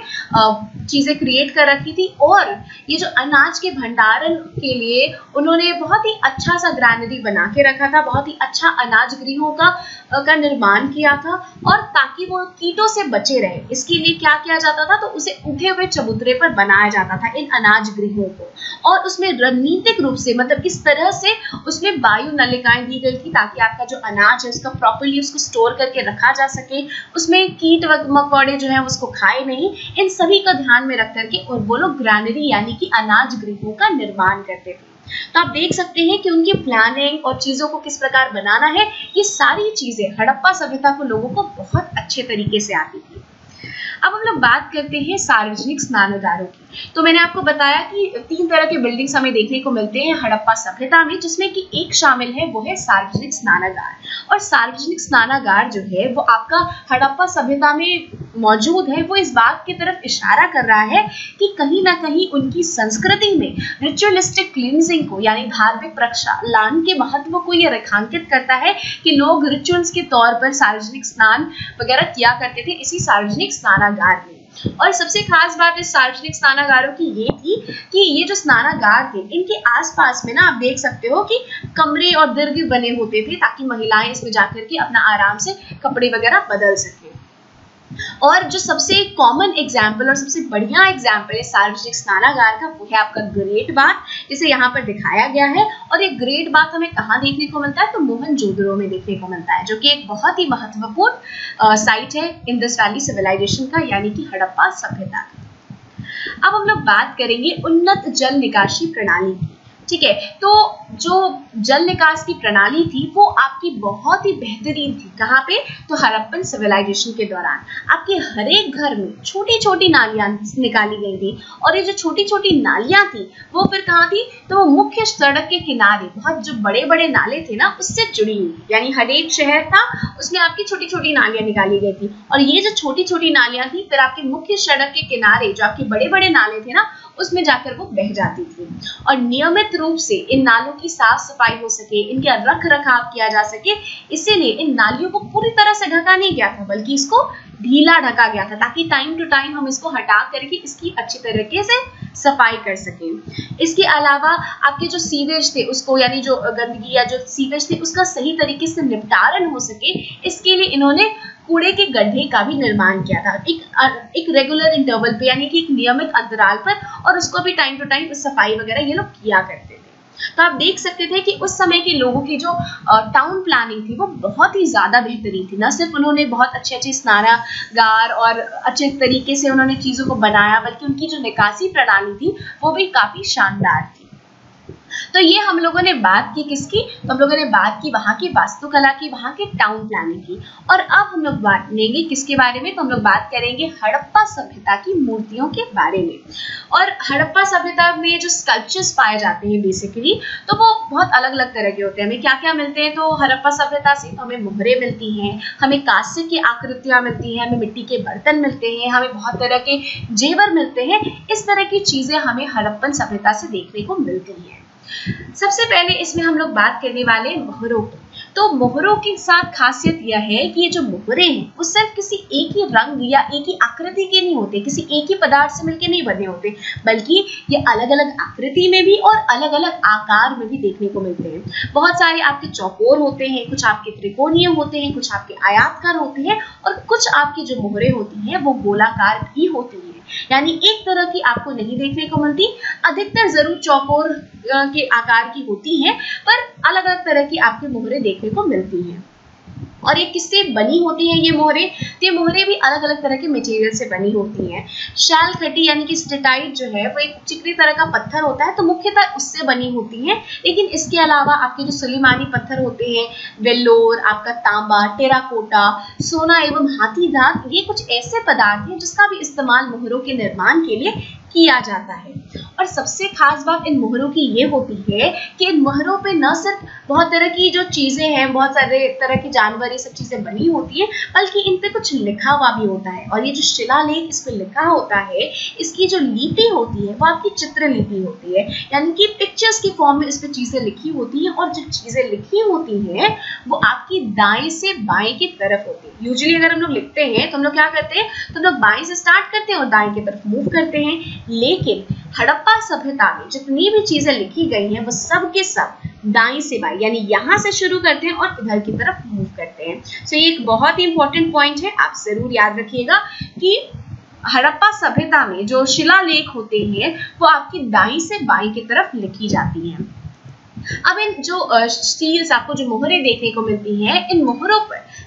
A: चीजें क्रिएट कर रखी थी, और ये जो अनाज के भंडारण के लिए उन्होंने बहुत ही अच्छा सा ग्रैनरी बना के रखा था, बहुत ही अच्छा अनाज गृहों का निर्माण किया था, और ताकि वो कीटों से बचे रहे इसके लिए क्या किया जाता था, तो उसे उठे हुए चबूतरे पर बनाया जाता था इन अनाज गृहों को, और उसमें रणनीतिक रूप से मतलब इस तरह से उसमें वायु नलिकाएं दी गई थी ताकि आपका जो अनाज है उसका प्रॉपर्ली उसको स्टोर करके रखा जा सके, उसमें कीट मकोड़े जो है उसको खाए नहीं। इन सभी का ध्यान में रख करके और वो लोग ग्रैनरी यानी कि अनाज गृहों का निर्माण करते थे। तो आप देख सकते हैं कि उनकी प्लानिंग और चीजों को किस प्रकार बनाना है, ये सारी चीजें हड़प्पा सभ्यता को लोगों को बहुत अच्छे तरीके से आती थी। अब हम लोग बात करते हैं सार्वजनिक स्नानागारों की। तो मैंने आपको बताया कि 3 तरह के बिल्डिंग्स हमें देखने को मिलते हैं हड़प्पा सभ्यता में, जिसमें कि एक शामिल है वो है सार्वजनिक स्नानागार। और सार्वजनिक स्नानागार जो है वो आपका हड़प्पा सभ्यता में मौजूद है, वो इस बात की तरफ इशारा कर रहा है कि कहीं ना कहीं उनकी संस्कृति में रिचुअलिस्टिक क्लींजिंग को यानी धार्मिक प्रक्षालन के महत्व को यह रेखांकित करता है कि लोग रिचुअल्स के तौर पर सार्वजनिक स्नान वगैरह किया करते थे इसी सार्वजनिक स्नानागार में। और सबसे खास बात इस सार्वजनिक स्नानागारों की ये थी कि ये जो स्नानागार थे इनके आसपास में ना आप देख सकते हो कि कमरे और दीर्घ बने होते थे ताकि महिलाएं इसमें जाकर के अपना आराम से कपड़े वगैरह बदल सकें। और जो सबसे कॉमन एग्जाम्पल और सबसे बढ़िया एग्जाम्पल है सार्वजनिक स्नानागार का वो है आपका ग्रेट बाथ, जिसे यहाँ पर दिखाया गया है। और ये ग्रेट बाथ हमें कहाँ देखने को मिलता है, तो मोहनजोदड़ो में देखने को मिलता है, जो कि एक बहुत ही महत्वपूर्ण साइट है इंडस वैली सिविलाइजेशन का, यानी कि हड़प्पा सभ्यता का। अब हम लोग बात करेंगे उन्नत जल निकासी प्रणाली की। ठीक है, तो जो जल निकास की प्रणाली थी वो आपकी बहुत ही बेहतरीन थी। कहाँ पे, तो हड़प्पन सिविलाइजेशन के दौरान आपके हर एक घर में छोटी छोटी नालियां निकाली गई थी। और ये जो छोटी छोटी नालियां थी वो फिर कहाँ थी, तो वो मुख्य सड़क के किनारे बहुत जो बड़े बड़े नाले थे ना उससे जुड़ी हुई, यानी हर एक शहर था उसमें आपकी छोटी छोटी नालियां निकाली गई थी। और ये जो छोटी छोटी नालियां थी फिर आपके मुख्य सड़क के किनारे जो आपके बड़े बड़े नाले थे ना उसमें जाकर वो बह जाती थी। और नियमित रूप से इन नालों की साफ सफाई हो सके, इनके रख रखाव किया जा सके, इसीलिए इन नालियों को पूरी तरह से ढका नहीं गया था बल्कि इसको ढीला ढका गया था ताकि टाइम टू टाइम हम इसको हटा करके इसकी अच्छी तरीके से सफाई कर सकें। इसके अलावा आपके जो सीवेज थे उसको, यानी जो गंदगी या जो सीवेज थे उसका सही तरीके से निपटारण हो सके, इसके लिए इन्होंने कूड़े के गड्ढे का भी निर्माण किया था एक रेगुलर इंटरवल पे, यानी कि एक नियमित अंतराल पर, और उसको भी टाइम टू टाइम सफाई वगैरह ये लोग किया करते थे। तो आप देख सकते थे कि उस समय के लोगों की जो टाउन प्लानिंग थी वो बहुत ही ज्यादा बेहतरीन थी। न सिर्फ उन्होंने बहुत अच्छे अच्छे स्नानागार और अच्छे तरीके से उन्होंने चीजों को बनाया, बल्कि उनकी जो निकासी प्रणाली थी वो भी काफी शानदार थी। तो ये हम लोगों ने बात की किसकी, तो हम लोगों ने बात की वहां की वास्तुकला की, वहां के टाउन प्लानिंग की। और अब हम लोग बात करेंगे किसके बारे में, तो हम लोग बात करेंगे हड़प्पा सभ्यता की मूर्तियों के बारे में। और हड़प्पा सभ्यता में जो स्कल्पचर्स पाए जाते हैं बेसिकली, तो वो बहुत अलग अलग तरह के होते हैं। हमें क्या क्या मिलते हैं, तो हड़प्पा सभ्यता से हमें मोहरे मिलती हैं, हमें कांस्य की आकृतियां मिलती हैं, हमें मिट्टी के बर्तन मिलते हैं, हमें बहुत तरह के जेवर मिलते हैं। इस तरह की चीजें हमें हड़प्पन सभ्यता से देखने को मिलती हैं। सबसे पहले इसमें हम लोग बात करने वाले मोहरों की। तो मोहरों के साथ खासियत यह है कि ये जो मोहरे हैं वो सिर्फ किसी एक ही रंग या एक ही आकृति के नहीं होते, किसी एक ही पदार्थ से मिलकर नहीं बने होते, बल्कि ये अलग अलग आकृति में भी और अलग अलग आकार में भी देखने को मिलते हैं। बहुत सारे आपके चौकोर होते हैं, कुछ आपके त्रिकोणीय होते हैं, कुछ आपके आयताकार होते हैं, और कुछ आपकी जो मोहरे होती हैं वो गोलाकार भी होती हैं। यानी एक तरह की आपको नहीं देखने को मिलती, अधिकतर जरूर चौकोर के आकार की होती हैं, पर अलग अलग तरह की आपके मोहरे देखने को मिलती हैं। और ये किससे बनी होती हैं ये मोहरे, तो ये मोहरे भी अलग अलग तरह के मटेरियल से बनी होती हैं। शैल खटी यानी कि स्टेटाइट जो है वो एक चिकनी तरह का पत्थर होता है, तो मुख्यतः उससे बनी होती हैं। लेकिन इसके अलावा आपके जो सुलेमानी पत्थर होते हैं, वेल्लोर, आपका तांबा, टेराकोटा, सोना एवं हाथी दांत, ये कुछ ऐसे पदार्थ हैं जिसका भी इस्तेमाल मोहरों के निर्माण के लिए किया जाता है। और सबसे खास बात इन मोहरों की ये होती है कि इन मोहरों पे न सिर्फ बहुत तरह की जो चीजें हैं, बहुत सारे तरह की जानवर, ये सब चीजें बनी होती है, बल्कि इन पे कुछ लिखा हुआ भी होता है। और ये जो शिलालेख इस पे लिखा होता है, इसकी जो लिपि होती है वो आपकी चित्र लिपि होती है, यानी कि पिक्चर्स की फॉर्म में इस पे चीजें लिखी होती हैं। और जो चीजें लिखी होती हैं वो आपकी दाएं से बाएं की तरफ होती है। यूजुअली अगर हम लोग लिखते हैं तो हम लोग क्या करते हैं, तो हम लोग बाएं से स्टार्ट करते हैं और दाएं की तरफ मूव करते हैं। लेकिन हड़प्पा सभ्यता में जितनी भी चीजें लिखी गई हैं वो सब के सब दाएं से बाएं, यानी यहाँ से शुरू करते हैं और इधर की तरफ मूव करते हैं। सो ये एक बहुत ही इंपॉर्टेंट पॉइंट है, आप जरूर याद रखिएगा कि हड़प्पा सभ्यता में जो शिलालेख होते हैं वो आपकी दाएं से बाएं की तरफ लिखी जाती हैं। अब इन जो सील्स आपको जो मोहरे देखने को मिलती हैं, इन मोहरों पर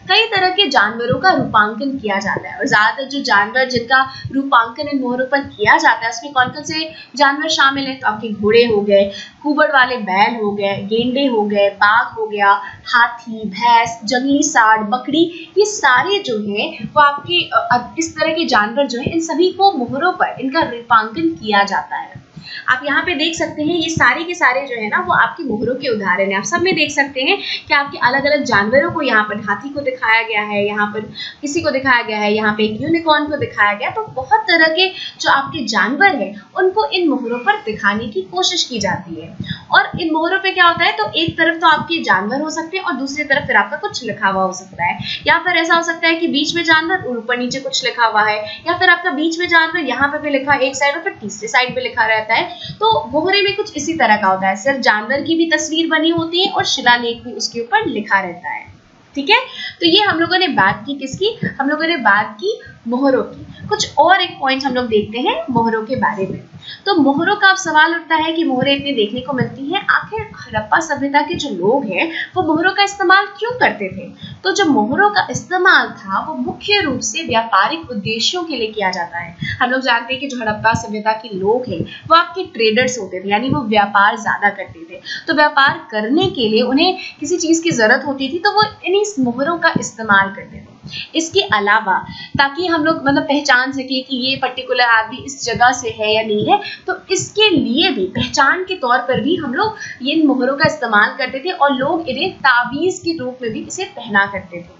A: कई तरह के जानवरों का रूपांकन किया जाता है और ज्यादातर जो जानवर जिनका रूपांकन इन मोहरों पर किया जाता है उसमें कौन कौन से जानवर शामिल है? तो आपके घोड़े हो गए, कुबड़ वाले बैल हो गए, गेंडे हो गए, बाघ हो गया, हाथी, भैंस, जंगली सांड, बकरी, ये सारे जो है वो आपके इस तरह के जानवर जो है इन सभी को मोहरों पर इनका रूपांकन किया जाता है। आप यहाँ पे देख सकते हैं ये सारे के सारे जो है ना वो आपके मोहरों के उदाहरण है। आप सब में देख सकते हैं कि आपके अलग अलग जानवरों को यहाँ पर हाथी को दिखाया गया है, यहाँ पर किसी को दिखाया गया है, यहाँ पे एक यूनिकॉर्न को दिखाया गया। तो बहुत तरह के जो आपके जानवर हैं उनको इन मोहरों पर दिखाने की कोशिश की जाती है। और इन मोहरों पे क्या होता है, तो एक तरफ तो आपके जानवर हो सकते हैं और दूसरी तरफ फिर आपका कुछ लिखा हुआ हो सकता है, या फिर ऐसा हो सकता है कि बीच में जानवर और ऊपर नीचे कुछ लिखा हुआ है, या फिर आपका बीच में जानवर यहाँ पे भी लिखा है एक साइड और फिर तीसरी साइड पे लिखा रहता है। तो मोहरे में कुछ इसी तरह का होता है, सिर्फ जानवर की भी तस्वीर बनी होती है और शिलालेख भी उसके ऊपर लिखा रहता है। ठीक है, तो ये हम लोगों ने बात की किसकी? हम लोगों ने बात की मोहरों की। कुछ और एक पॉइंट हम लोग देखते हैं मोहरों के बारे में। तो मोहरों का अब सवाल उठता है कि मोहरें इतनी देखने को मिलती हैं, आखिर हड़प्पा सभ्यता के जो लोग हैं वो मोहरों का इस्तेमाल क्यों करते थे? तो जो मोहरों का इस्तेमाल था वो मुख्य रूप से व्यापारिक उद्देश्यों के लिए किया जाता है। हम लोग जानते हैं कि जो हड़प्पा सभ्यता के लोग हैं वो आपके ट्रेडर्स होते थे, यानी वो व्यापार ज्यादा करते थे। तो व्यापार करने के लिए उन्हें किसी चीज की जरूरत होती थी तो वो इन्हीं मोहरों का इस्तेमाल करते थे। इसके अलावा ताकि हम लोग मतलब पहचान सके कि ये पर्टिकुलर आदमी इस जगह से है या नहीं है, तो इसके लिए भी पहचान के तौर पर भी हम लोग ये मोहरों का इस्तेमाल करते थे और लोग इन्हें ताबीज के रूप में भी इसे पहना करते थे।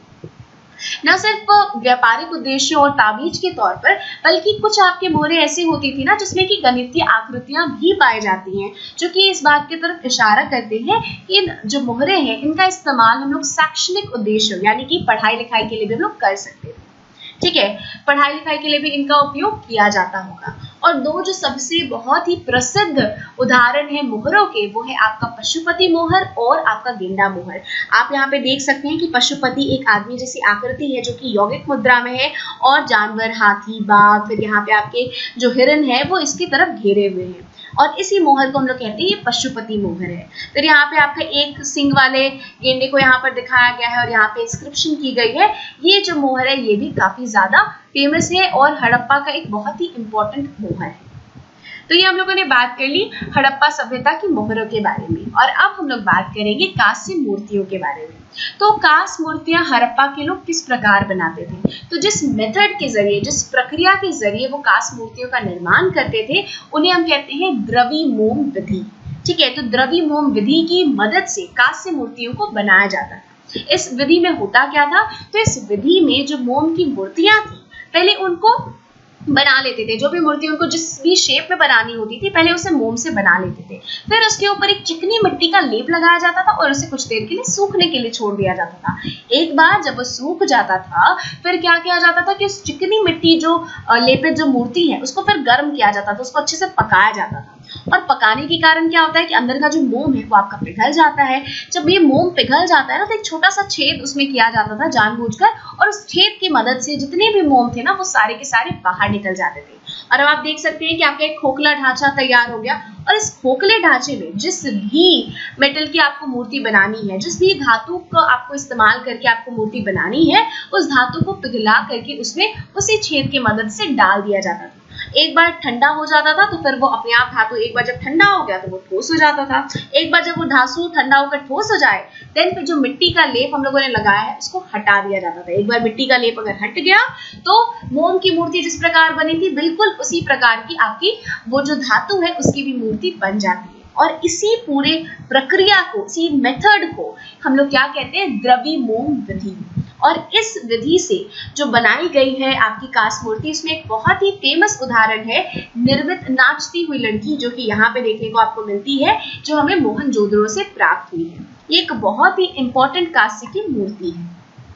A: न सिर्फ व्यापारिक उद्देश्यों और ताबीज के तौर पर, बल्कि कुछ आपके मोहरें ऐसी होती थी ना जिसमें कि गणितीय आकृतियां भी पाई जाती हैं, जो कि इस बात की तरफ इशारा करते हैं कि जो मोहरें हैं इनका इस्तेमाल हम लोग शैक्षणिक उद्देश्यों यानी कि पढ़ाई लिखाई के लिए भी हम लोग कर सकते थे। ठीक है, पढ़ाई लिखाई के लिए भी इनका उपयोग किया जाता होगा। और दो जो सबसे बहुत ही प्रसिद्ध उदाहरण है मोहरों के, वो है आपका पशुपति मोहर और आपका गेंडा मोहर। आप यहाँ पे देख सकते हैं कि पशुपति एक आदमी जैसी आकृति है जो कि यौगिक मुद्रा में है, और जानवर हाथी, बाघ, फिर यहाँ पे आपके जो हिरन है वो इसकी तरफ घेरे हुए हैं, और इसी मोहर को हम लोग कहते हैं ये पशुपति मोहर है। फिर यहाँ पे आपका एक सिंग वाले गेंडे को यहाँ पर दिखाया गया है और यहाँ पे इंस्क्रिप्शन की गई है। ये जो मोहर है ये भी काफी ज्यादा फेमस है और हड़प्पा का एक बहुत ही इंपॉर्टेंट मोहर है। तो ये हम लोगों ने बात कर ली हड़प्पा सभ्यता की मोहरों के बारे में। और अब हम लोग बात करेंगे कांस्य मूर्तियों के बारे में। तो कांस्य मूर्तियां हड़प्पा के लोग किस प्रकार बनाते थे? तो जिस मेथड के जरिए, जिस प्रक्रिया के जरिए वो कांस्य मूर्तियों का निर्माण करते थे उन्हें हम कहते हैं द्रविमोम विधि। ठीक है, तो द्रविमोम विधि की मदद से कांस्य मूर्तियों को बनाया जाता था। इस विधि में होता क्या था? तो इस विधि में जो मोम की मूर्तियां थी पहले उनको बना लेते थे, जो भी मूर्ति उनको जिस भी शेप में बनानी होती थी पहले उसे मोम से बना लेते थे। फिर उसके ऊपर एक चिकनी मिट्टी का लेप लगाया जाता था और उसे कुछ देर के लिए सूखने के लिए छोड़ दिया जाता था। एक बार जब वो सूख जाता था फिर क्या किया जाता था कि उस चिकनी मिट्टी जो लेपित जो मूर्ति है उसको फिर गर्म किया जाता था, उसको अच्छे से पकाया जाता था। और पकाने के कारण क्या होता है कि अंदर का जो मोम है वो आपका पिघल जाता है। जब ये मोम पिघल जाता है ना तो एक छोटा सा छेद उसमें किया जाता था जानबूझकर, और उस छेद की मदद से जितने भी मोम थे ना वो सारे के सारे बाहर निकल जाते थे। और अब आप देख सकते हैं कि आपका एक खोखला ढांचा तैयार हो गया, और इस खोखले ढांचे में जिस भी मेटल की आपको मूर्ति बनानी है, जिस भी धातु को आपको इस्तेमाल करके आपको मूर्ति बनानी है, उस धातु को पिघला करके उसमें उसी छेद की मदद से डाल दिया जाता था। एक बार ठंडा हो जाता था तो फिर वो अपने आप धातु, एक बार जब ठंडा हो गया तो वो ठोस हो जाता था। एक बार जब वो धातु ठंडा होकर ठोस हो जाए देन फिर जो मिट्टी का लेप हम लोगों ने लगाया है उसको हटा दिया जाता था। एक बार मिट्टी का लेप अगर हट गया तो मोम की मूर्ति जिस प्रकार बनी थी बिल्कुल उसी प्रकार की आपकी वो जो धातु है उसकी भी मूर्ति बन जाती है। और इसी पूरे प्रक्रिया को, इसी मेथड को हम लोग क्या कहते हैं? द्रविमोम विधि। और इस विधि से जो बनाई गई है आपकी कांस्य मूर्ति, इसमें एक बहुत ही फेमस उदाहरण है निर्मित नाचती हुई लड़की, जो कि यहाँ पे देखने को आपको मिलती है, जो हमें मोहनजोदड़ो से प्राप्त हुई है। ये एक बहुत ही इंपॉर्टेंट कांस्य की मूर्ति है।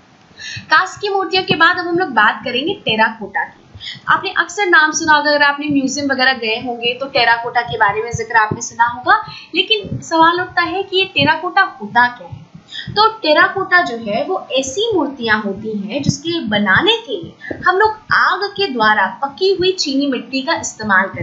A: कांस्य की मूर्तियों के बाद अब हम लोग बात करेंगे टेराकोटा की। आपने अक्सर नाम सुना होगा, अगर आपने म्यूजियम वगैरह गए होंगे तो टेराकोटा के बारे में जिक्र आपने सुना होगा, लेकिन सवाल उठता है कि ये टेराकोटा होता क्या है? तो टेराकोटा जो है वो ऐसी मूर्तियां होती हैं जिसके बनाने के लिए हम लोग आग के द्वारा पकी हुई चीनी मिट्टी का इस्तेमाल करते हैं।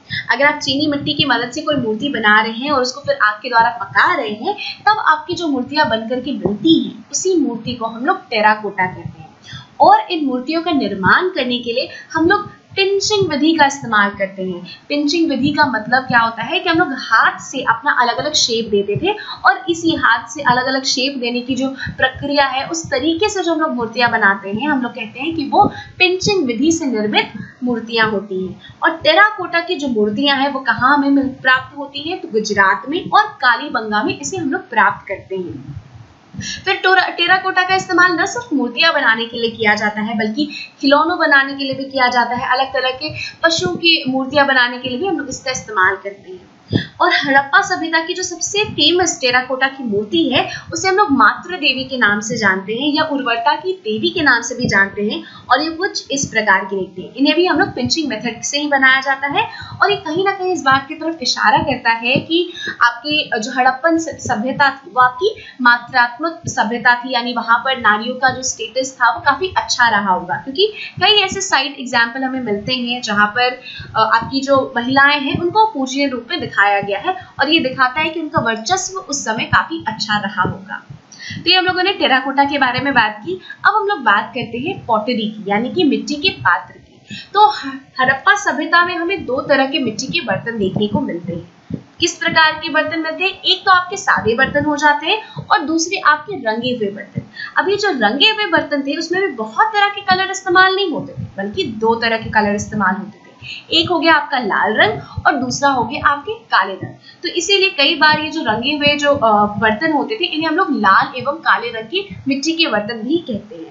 A: अगर आप चीनी मिट्टी की मदद से कोई मूर्ति बना रहे हैं और उसको फिर आग के द्वारा पका रहे हैं, तब आपकी जो मूर्तियां बनकर के मिलती हैं, उसी मूर्ति को हम लोग टेराकोटा कहते हैं। और इन मूर्तियों का निर्माण करने के लिए हम लोग पिंचिंग विधि का इस्तेमाल करते हैं। पिंचिंग विधि का मतलब क्या होता है कि हम लोग हाथ से अपना अलग अलग शेप देते थे, और इसी हाथ से अलग अलग शेप देने की जो प्रक्रिया है, उस तरीके से जो हम लोग मूर्तियां बनाते हैं, हम लोग कहते हैं कि वो पिंचिंग विधि से निर्मित मूर्तियां होती हैं। और टेराकोटा की जो मूर्तियां हैं वो कहाँ हमें प्राप्त होती हैं? तो गुजरात में और कालीबंगा में इसे हम लोग प्राप्त करते हैं। फिर टेराकोटा का इस्तेमाल न सिर्फ मूर्तियां बनाने के लिए किया जाता है, बल्कि खिलौनों बनाने के लिए भी किया जाता है। अलग तरह के पशुओं की मूर्तियां बनाने के लिए भी हम लोग इसका इस्तेमाल करते हैं। और हड़प्पा सभ्यता की जो सबसे फेमस टेराकोटा की मूर्ति है, उसे हम लोग मातृ देवी के नाम से जानते हैं, या उर्वरता की देवी के नाम से भी जानते हैं। और ये कुछ इस प्रकार की दिखती है। इन्हें भी हम लोग पिंचिंग मेथड से ही बनाया जाता है, और ये कहीं ना कहीं इस बात की तरफ इशारा करता है कि आपकी जो हड़प्पन सभ्यता थी वो आपकी मात्रात्मक सभ्यता थी, यानी वहां पर नारियों का जो स्टेटस था वो काफी अच्छा रहा होगा। क्योंकि कई ऐसे साइट एग्जाम्पल हमें मिलते हैं जहाँ पर आपकी जो महिलाएं हैं उनको पूजनीय रूप में दिखाया गया है, और ये दिखाता है कि उनका वर्चस्व उस समय काफी अच्छा रहा होगा। तो ये हम लोगों ने टेराकोटा के बारे में बात की। अब हम लोग बात करते हैं पॉटरी की, यानी कि मिट्टी के पात्र की। तो हड़प्पा सभ्यता में हमें दो तरह के मिट्टी के बर्तन देखने को मिलते हैं। किस प्रकार के बर्तन मिलते हैं? एक तो आपके सादे बर्तन हो जाते हैं, और दूसरे आपके रंगे हुए बर्तन। अभी जो रंगे हुए बर्तन थे उसमें भी बहुत तरह के कलर इस्तेमाल नहीं होते थे, बल्कि दो तरह के कलर इस्तेमाल होते थे। एक हो गया आपका लाल रंग, और दूसरा हो गया आपके काले रंग। तो इसीलिए कई बार ये जो रंगे हुए जो बर्तन होते थे, इन्हें हम लोग लाल एवं काले रंग की मिट्टी के बर्तन भी कहते हैं।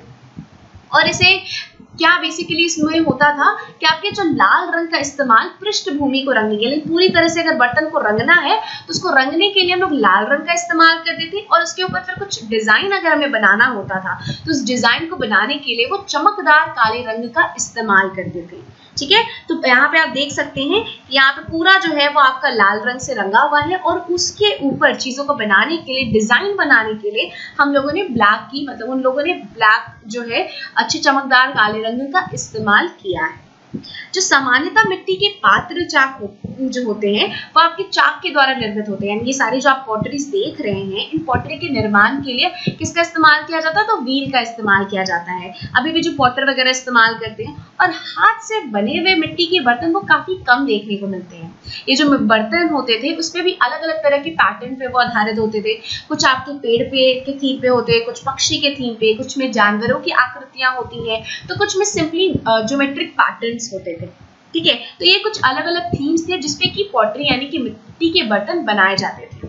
A: और इसे क्या बेसिकली इसमें होता था कि आपके जो लाल रंग का इस्तेमाल पृष्ठभूमि को रंगने के लिए, पूरी तरह से अगर बर्तन को रंगना है तो उसको रंगने के लिए हम लोग लाल रंग का इस्तेमाल करते थे, और उसके ऊपर फिर कुछ डिजाइन अगर हमें बनाना होता था तो उस डिजाइन को बनाने के लिए वो चमकदार काले रंग का इस्तेमाल करते थे। ठीक है, तो यहाँ पे आप देख सकते हैं यहाँ पे पूरा जो है वो आपका लाल रंग से रंगा हुआ है, और उसके ऊपर चीजों को बनाने के लिए, डिजाइन बनाने के लिए हम लोगों ने ब्लैक की, मतलब उन लोगों ने ब्लैक जो है अच्छे चमकदार काले रंग का इस्तेमाल किया है। जो सामान्यतः मिट्टी के पात्र चाक जो होते हैं वो आपके चाक के द्वारा निर्मित होते हैं। ये सारे जो आप पॉटरीज देख रहे हैं, इन पॉटरी के निर्माण के लिए किसका इस्तेमाल किया जाता है? तो व्हील का इस्तेमाल किया जाता है। अभी भी जो पॉटर वगैरह इस्तेमाल करते हैं। और हाथ से बने हुए मिट्टी के बर्तन वो काफी कम देखने को मिलते हैं। ये जो बर्तन होते थे उसमें भी अलग अलग तरह के पैटर्न पे वो आधारित होते थे। कुछ आपके पेड़ पे के थीम पे होते हैं, कुछ पक्षी के थीम पे, कुछ में जानवरों की आकृतियां होती हैं, तो कुछ में सिंपली ज्योमेट्रिक पैटर्न्स होते थे। ठीक है, तो ये कुछ अलग अलग थीम्स थे जिसपे की पॉटरी यानी कि मिट्टी के बर्तन बनाए जाते थे।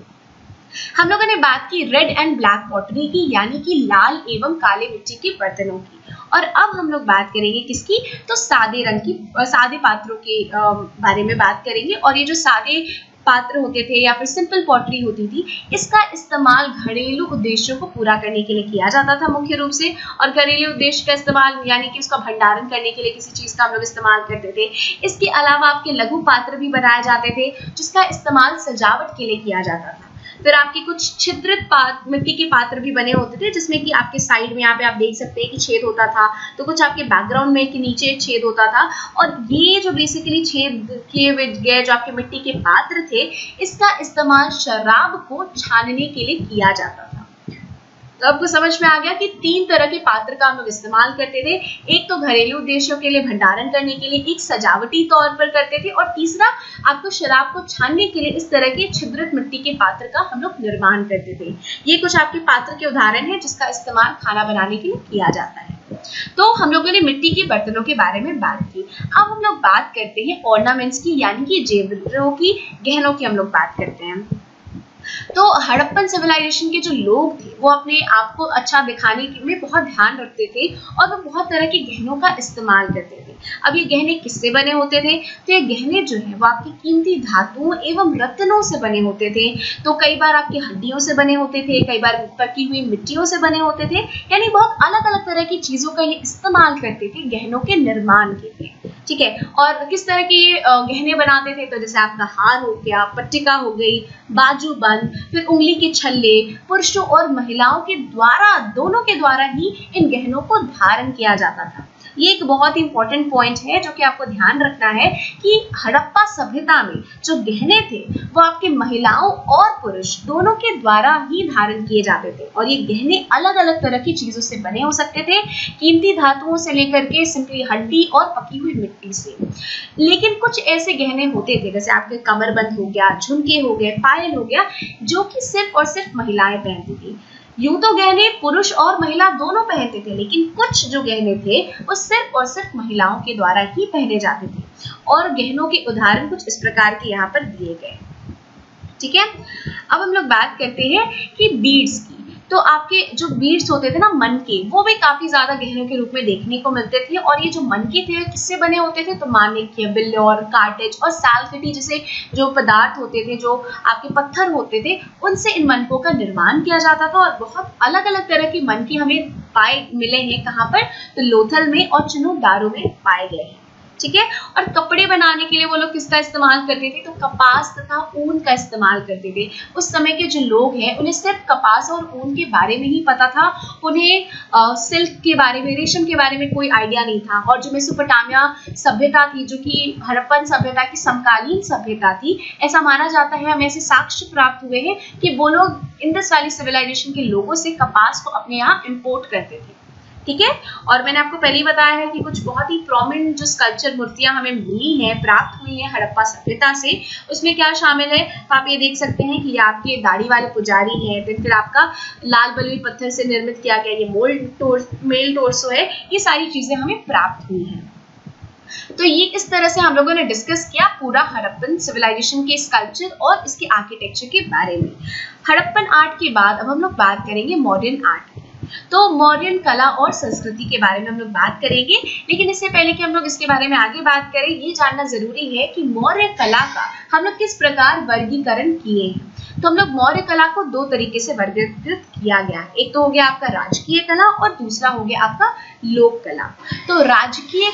A: हम लोगों ने बात की रेड एंड ब्लैक पॉटरी की, यानी कि लाल एवं काले मिट्टी के बर्तनों की। और अब हम लोग बात करेंगे किसकी? तो सादे रंग की, सादे पात्रों के बारे में बात करेंगे। और ये जो सादे पात्र होते थे या फिर सिंपल पॉटरी होती थी, इसका इस्तेमाल घरेलू उद्देश्यों को पूरा करने के लिए किया जाता था मुख्य रूप से। और घरेलू उद्देश्य का इस्तेमाल यानी कि उसका भंडारण करने के लिए किसी चीज का हम लोग इस्तेमाल करते थे। इसके अलावा आपके लघु पात्र भी बनाए जाते थे जिसका इस्तेमाल सजावट के लिए किया जाता था। फिर आपके कुछ छिद्रित मिट्टी के पात्र भी बने होते थे जिसमें कि आपके साइड में यहाँ पे आप देख सकते हैं कि छेद होता था, तो कुछ आपके बैकग्राउंड में कि नीचे छेद होता था। और ये जो बेसिकली छेद किए हुए गए जो आपके मिट्टी के पात्र थे, इसका इस्तेमाल शराब को छानने के लिए किया जाता था। तो आपको समझ में आ गया कि तीन तरह के पात्र का हम लोग इस्तेमाल करते थे। एक तो घरेलू उद्देश्यों के लिए भंडारण करने के लिए, एक सजावटी तौर पर करते थे, और तीसरा आपको शराब को छानने के लिए इस तरह के छिद्रित मिट्टी के पात्र का हम लोग निर्माण करते थे। ये कुछ आपके पात्र के उदाहरण हैं जिसका इस्तेमाल खाना बनाने के लिए किया जाता है। तो हम लोगों ने मिट्टी के बर्तनों के बारे में बात की। अब हम लोग बात करते हैं ऑर्नामेंट्स की, यानी कि जेवरों की, गहनों की हम लोग बात करते हैं। तो हड़प्पन सिविलाइजेशन के जो लोग थे वो अपने आप को अच्छा दिखाने में बहुत ध्यान रखते थे, और वो बहुत तरह के गहनों का इस्तेमाल करते थे। अब ये गहने किससे बने होते थे? तो ये गहने जो है वो आपकी कीमती धातुओं एवं रत्नों से बने होते थे। तो कई बार आपकी हड्डियों से बने होते थे, कई बार पकी हुई मिट्टियों से बने होते थे, यानी बहुत अलग अलग तरह की चीजों का ये इस्तेमाल करते थे गहनों के निर्माण के लिए। ठीक है, और किस तरह के गहने बनाते थे? तो जैसे आपका हार हो गया, पट्टिका हो गई, बाजूबंद, फिर उंगली के छल्ले, पुरुषों और महिलाओं के द्वारा, दोनों के द्वारा ही इन गहनों को धारण किया जाता था। ये एक बहुत इंपॉर्टेंट पॉइंट है जो कि आपको ध्यान रखना है कि हड़प्पा सभ्यता में जो गहने थे वो आपके महिलाओं और पुरुष दोनों के द्वारा ही धारण किए जाते थे, और ये गहने अलग अलग तरह की चीजों से बने हो सकते थे, कीमती धातुओं से लेकर के सिंपली हड्डी और पकी हुई मिट्टी से। लेकिन कुछ ऐसे गहने होते थे जैसे आपके कमरबंद हो गया, झुमके हो गए, पायल हो गया, जो कि सिर्फ और सिर्फ महिलाएं पहनती थी। यूं तो गहने पुरुष और महिला दोनों पहनते थे, लेकिन कुछ जो गहने थे वो सिर्फ और सिर्फ महिलाओं के द्वारा ही पहने जाते थे, और गहनों के उदाहरण कुछ इस प्रकार के यहाँ पर दिए गए। ठीक है, अब हम लोग बात करते हैं कि बीड्स की। तो आपके जो बीड्स होते थे ना, मनके, वो भी काफी ज्यादा गहनों के रूप में देखने को मिलते थे, और ये जो मनके थे किससे बने होते थे, तो माणिक्य, बिल्लौर, कार्टेज और सैलफिटी जैसे जो पदार्थ होते थे, जो आपके पत्थर होते थे, उनसे इन मनकों का निर्माण किया जाता था। और बहुत अलग अलग तरह के मनके हमें पाए मिले हैं, कहाँ पर, तो लोथल में और चुनुदारो में पाए गए हैं। ठीक है, और कपड़े बनाने के लिए वो लोग किसका इस्तेमाल करते थे, तो कपास तथा ऊन का इस्तेमाल करते थे। उस समय के जो लोग हैं उन्हें सिर्फ कपास और ऊन के बारे में ही पता था, उन्हें सिल्क के बारे में, रेशम के बारे में कोई आइडिया नहीं था। और जो मेसोपोटामिया सभ्यता थी, जो कि हड़प्पन सभ्यता की समकालीन सभ्यता थी, ऐसा माना जाता है, हमें ऐसे साक्ष्य प्राप्त हुए हैं कि वो लोग इंडस वैली सिविलाइजेशन के लोगों से कपास को अपने यहाँ इंपोर्ट करते थे। ठीक है, और मैंने आपको पहले ही बताया है कि कुछ बहुत ही प्रोमिनेंट जो स्कल्पचर मूर्तियां हमें मिली हैं, प्राप्त हुई हैं हड़प्पा सभ्यता से, उसमें क्या शामिल है, आप ये देख सकते हैं कि ये आपके दाढ़ी वाले पुजारी हैं, फिर आपका लाल बलुई पत्थर से निर्मित किया गया ये मेल टोर्सो है, ये सारी चीजें हमें प्राप्त हुई हैं। तो ये इस तरह से हम लोगों ने डिस्कस किया पूरा हड़प्पन सिविलाइजेशन के स्कल्पचर और इसके आर्किटेक्चर के बारे में। हड़प्पन आर्ट के बाद अब हम लोग बात करेंगे मॉडर्न आर्ट। तो मॉडर्न कला और संस्कृति के बारे में हम लोग बात करेंगे, लेकिन इससे पहले कि हम लोग इसके बारे में आगे बात करें, ये जानना जरूरी है कि मौर्य कला का हम लोग किस प्रकार वर्गीकरण किए हैं। तो हम लोग मौर्य कला को दो तरीके से वर्गीकृत किया गया है, एक तो हो गया आपका राजकीय कला और दूसरा हो गया आपका लोक कला। तो राजकीय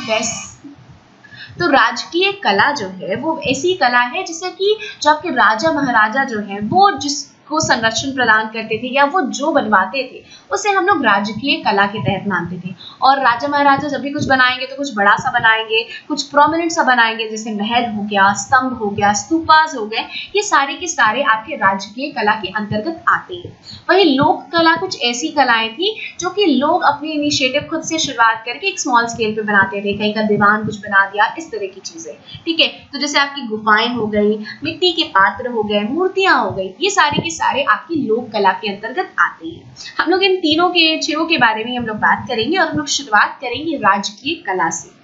A: कला जो है वो ऐसी कला है जिससे कि जो आपके राजा महाराजा जो है वो जिसको संरक्षण प्रदान करते थे या वो जो बनवाते थे उसे हम लोग राजकीय कला के तहत मानते थे। और राजा महाराजा जब भी कुछ बनाएंगे तो कुछ बड़ा सा बनाएंगे, कुछ प्रोमिनेंट सा बनाएंगे, जैसे महल हो गया, स्तंभ हो गया, स्तूपास हो गए, ये सारे के सारे आपके राजकीय कला के अंतर्गत आते हैं। वही लोक कला कुछ ऐसी कलाएं थी जो कि लोग अपने इनिशिएटिव खुद से शुरुआत करके एक स्मॉल स्केल पे बनाते थे, कहीं का दीवान कुछ बना दिया, इस तरह की चीजें। ठीक है, तो जैसे आपकी गुफाएं हो गई, मिट्टी के पात्र हो गए, मूर्तियां हो गई, ये सारे के सारे आपकी लोक कला के अंतर्गत आते हैं। हम लोग इन तीनों के छयों के बारे में हम लोग बात करेंगे, और हम लोग शुरुआत करेंगे राजकीय कला से।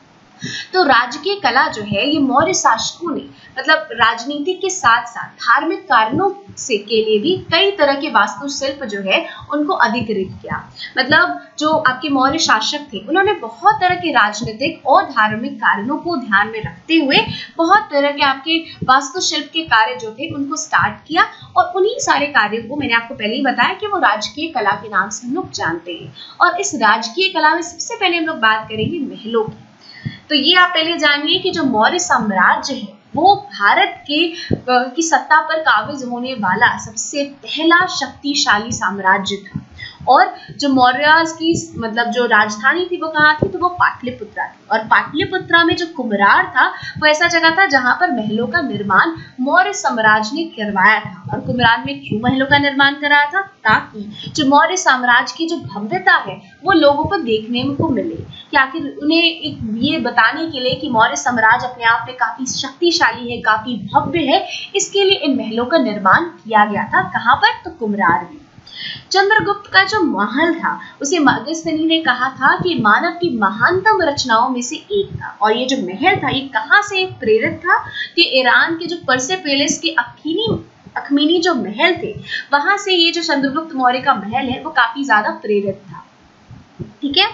A: तो राजकीय कला जो है ये मौर्य शासकों ने मतलब राजनीति के साथ साथ धार्मिक कारणों से के लिए भी कई तरह के वास्तुशिल्प जो है उनको अधिकृत किया। मतलब जो आपके मौर्य शासक थे उन्होंने बहुत तरह के राजनीतिक और धार्मिक कारणों को ध्यान में रखते हुए बहुत तरह के आपके वास्तुशिल्प के कार्य जो थे उनको स्टार्ट किया, और उन्हीं सारे कार्यों को मैंने आपको पहले ही बताया कि वो राजकीय कला के नाम से हम लोग जानते हैं। और इस राजकीय कला में सबसे पहले हम लोग बात करेंगे महलों की। तो ये आप पहले जानिए कि जो मौर्य साम्राज्य है वो भारत की सत्ता पर काबिज होने वाला सबसे पहला शक्तिशाली साम्राज्य था। और जो मौर्य की मतलब जो राजधानी थी वो कहाँ थी, तो वो पाटलिपुत्रा थी। और पाटलिपुत्रा में जो कुम्हरार था वो ऐसा जगह था जहाँ पर महलों का निर्माण मौर्य साम्राज्य ने करवाया था। और कुम्हरार में क्यों महलों का निर्माण कराया था, ताकि जो मौर्य साम्राज्य की जो भव्यता है वो लोगों को देखने को मिले, कि आखिर उन्हें एक ये बताने के लिए कि मौर्य साम्राज्य अपने आप में काफी शक्तिशाली है, काफी भव्य है, इसके लिए इन महलों का निर्माण किया गया था। कहाँ पर, तो कुम्हरार में। चंद्रगुप्त का जो महल था उसे मेगास्थनी ने कहा था कि मानव की महानतम रचनाओं में से एक था। और ये जो महल था ये कहाँ से प्रेरित था, कि ईरान के जो परसेपोलिस के अखमीनी जो महल थे वहां से ये जो चंद्रगुप्त मौर्य का महल है वो काफी ज्यादा प्रेरित था। ठीक है,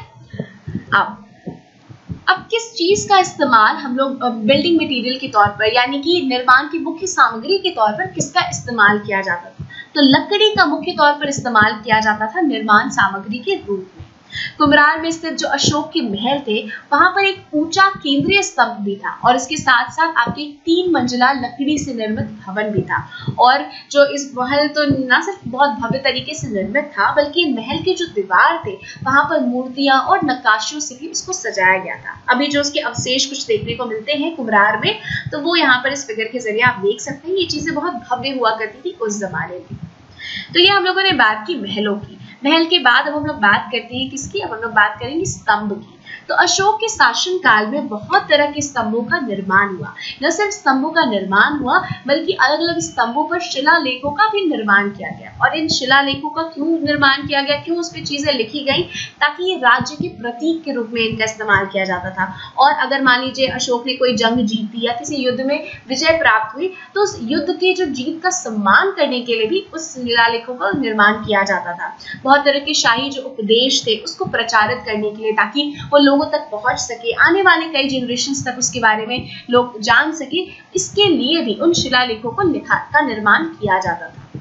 A: अब किस चीज का इस्तेमाल हम लोग बिल्डिंग मटेरियल के तौर पर यानी कि निर्माण की मुख्य सामग्री के तौर पर किसका इस्तेमाल किया जाता था, तो लकड़ी का मुख्य तौर पर इस्तेमाल किया जाता था निर्माण सामग्री के रूप में। कुम्हरार में स्थित जो अशोक के महल थे वहां पर एक ऊंचा केंद्रीय स्तंभ भी था और इसके साथ साथ आपके 3 मंजिला लकड़ी से निर्मित भवन भी था। और जो इस महल तो न सिर्फ बहुत भव्य तरीके से निर्मित था बल्कि महल के जो दीवार थे वहां पर मूर्तियां और नक्काशियों से भी इसको सजाया गया था। अभी जो उसके अवशेष कुछ देखने को मिलते हैं कुम्हरार में, तो वो यहाँ पर इस फिगर के जरिए आप देख सकते हैं। ये चीजें बहुत भव्य हुआ करती थी उस जमाने में। तो ये हम लोगों ने बात की महलों की। महल के बाद अब हम लोग बात करते हैं किसकी, अब हम लोग बात करेंगे स्तंभ की। तो अशोक के शासन काल में बहुत तरह के स्तंभों का निर्माण हुआ। न सिर्फ स्तंभों का निर्माण हुआ बल्कि अलग अलग स्तंभों पर शिलालेखों का भी निर्माण किया गया। और इन शिलालेखों का क्यों निर्माण किया गया, क्यों उस पर चीजें लिखी गई, ताकि ये राज्य के प्रतीक के रूप में इनका इस्तेमाल किया जाता था। और अगर मान लीजिए अशोक ने कोई जंग जीती या किसी युद्ध में विजय प्राप्त हुई तो उस युद्ध के जो जीत का सम्मान करने के लिए भी उस शिलालेखों का निर्माण किया जाता था। बहुत तरह के शाही जो उपदेश थे उसको प्रचारित करने के लिए, ताकि वो लोगों तक पहुंच सके, आने वाले कई जनरेशंस तक उसके बारे में लोग जान सके, इसके लिए भी उन शिलालेखों को का निर्माण किया जाता था।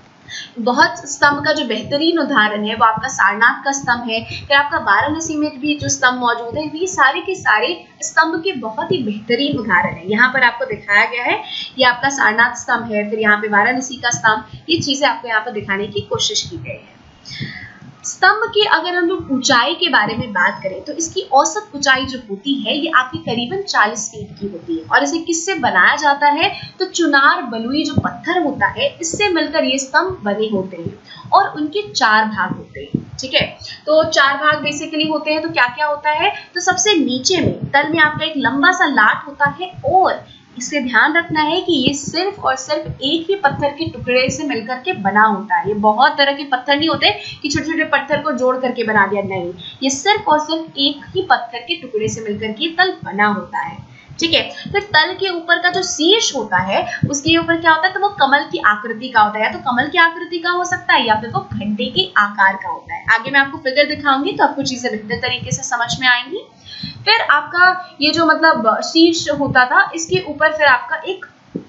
A: बहुत स्तंभ का जो बेहतरीन उदाहरण है वो आपका सारनाथ का स्तंभ है। फिर आपका वाराणसी में भी जो स्तंभ मौजूद है, ये सारे के सारे स्तंभ के बहुत ही बेहतरीन उदाहरण है। यहाँ पर आपको दिखाया गया है, ये आपका सारनाथ स्तंभ है, फिर यहाँ पे वाराणसी का स्तंभ, ये चीजें आपको यहाँ पर दिखाने की कोशिश की गई है। स्तंभ की अगर हम लोग ऊंचाई के बारे में बात करें तो इसकी औसत ऊंचाई जो होती है ये आपकी करीबन 40 फीट की होती है। और इसे किससे बनाया जाता है, तो चुनार बलुई जो पत्थर होता है इससे मिलकर ये स्तंभ बने होते हैं और उनके 4 भाग होते हैं। ठीक है, तो 4 भाग बेसिकली होते हैं। तो क्या क्या होता है, तो सबसे नीचे में तल में आपका एक लंबा सा लाट होता है और इससे ध्यान रखना है कि ये सिर्फ और सिर्फ एक ही पत्थर के टुकड़े से मिलकर के बना होता है। ये बहुत तरह के पत्थर नहीं होते कि छोटे छोटे पत्थर को जोड़ करके बना दिया, नहीं, ये सिर्फ और सिर्फ एक ही पत्थर के टुकड़े से मिलकर के तल बना होता है। ठीक है, फिर तल के ऊपर का जो शीर्ष होता है उसके ऊपर क्या होता है, तो वो कमल की आकृति का होता है। या तो कमल की आकृति का हो सकता है या फिर वो घंटे के आकार का होता है। आगे मैं आपको फिगर दिखाऊंगी तो आपको चीजें बेहतर तरीके से समझ में आएंगी। फिर आपका ये जो मतलब शीर्ष होता था, इसके ऊपर फिर आपका एक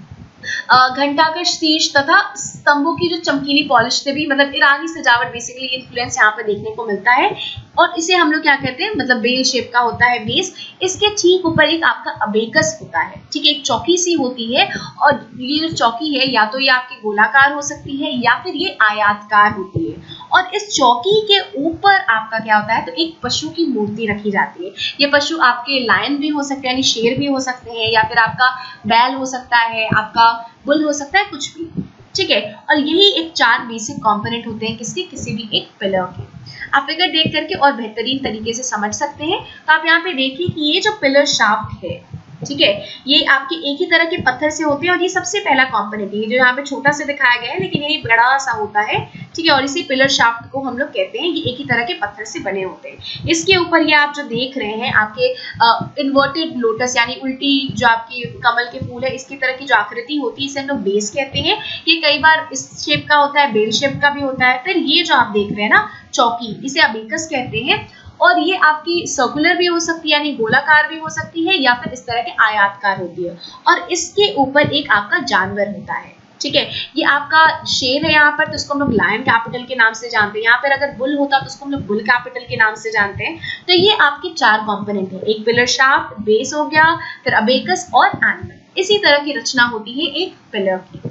A: घंटा का शीर्ष तथा स्तंभों की जो चमकीली पॉलिश से भी मतलब ईरानी सजावट बेसिकली इन्फ्लुएंस यहाँ पर देखने को मिलता है। और इसे हम लोग क्या कहते हैं, मतलब बेल शेप का होता है बेस। इसके ठीक ऊपर एक आपका अबेकस होता है। ठीक है, एक चौकी सी होती है और ये जो चौकी है या तो ये आपकी गोलाकार हो सकती है या फिर ये आयताकार होती है। और इस चौकी के ऊपर आपका क्या होता है, तो एक पशु की मूर्ति रखी जाती है। ये पशु आपके लायन भी हो सकते हैं यानी शेर भी हो सकते हैं, या फिर आपका बैल हो सकता है, आपका बुल हो सकता है, कुछ भी। ठीक है, और यही एक 4 बेसिक कंपोनेंट होते हैं किसके, किसी भी एक पिलर के। आप फिगर देख करके और बेहतरीन तरीके से समझ सकते हैं। तो आप यहाँ पे देखिए कि ये जो पिलर शाफ्ट है, ठीक है, ये आपके एक ही तरह के पत्थर से होते हैं और ये सबसे पहला कंपोनेंट है जो यहाँ पे छोटा से दिखाया गया है, लेकिन ये बड़ा सा होता है। ठीक है, और इसी पिलर शाफ्ट को हम लोग कहते हैं, ये एक ही तरह के पत्थर से बने होते हैं। इसके ऊपर ये आप जो देख रहे हैं आपके इन्वर्टेड लोटस यानी उल्टी जो आपकी कमल के फूल है, इसकी तरह की जो आकृति होती है इसे हम लोग बेस कहते हैं। ये कई बार इस शेप का होता है, बेल शेप का भी होता है। फिर ये जो आप देख रहे हैं ना चौकी, इसे अबेकस कहते हैं। और ये आपकी सर्कुलर भी हो सकती है यानी गोलाकार भी हो सकती है, या फिर इस तरह के आयताकार होती है। और इसके ऊपर एक आपका जानवर होता है। ठीक है, ये आपका शेर है यहाँ पर, तो इसको हम लोग लायन कैपिटल के नाम से जानते हैं। यहाँ पर अगर बुल होता तो उसको हम लोग बुल कैपिटल के नाम से जानते हैं। तो ये आपके 4 कंपोनेंट है, एक पिलर शाफ्ट, बेस हो गया, फिर अबेकस और एनिमल। इसी तरह की रचना होती है एक पिलर की।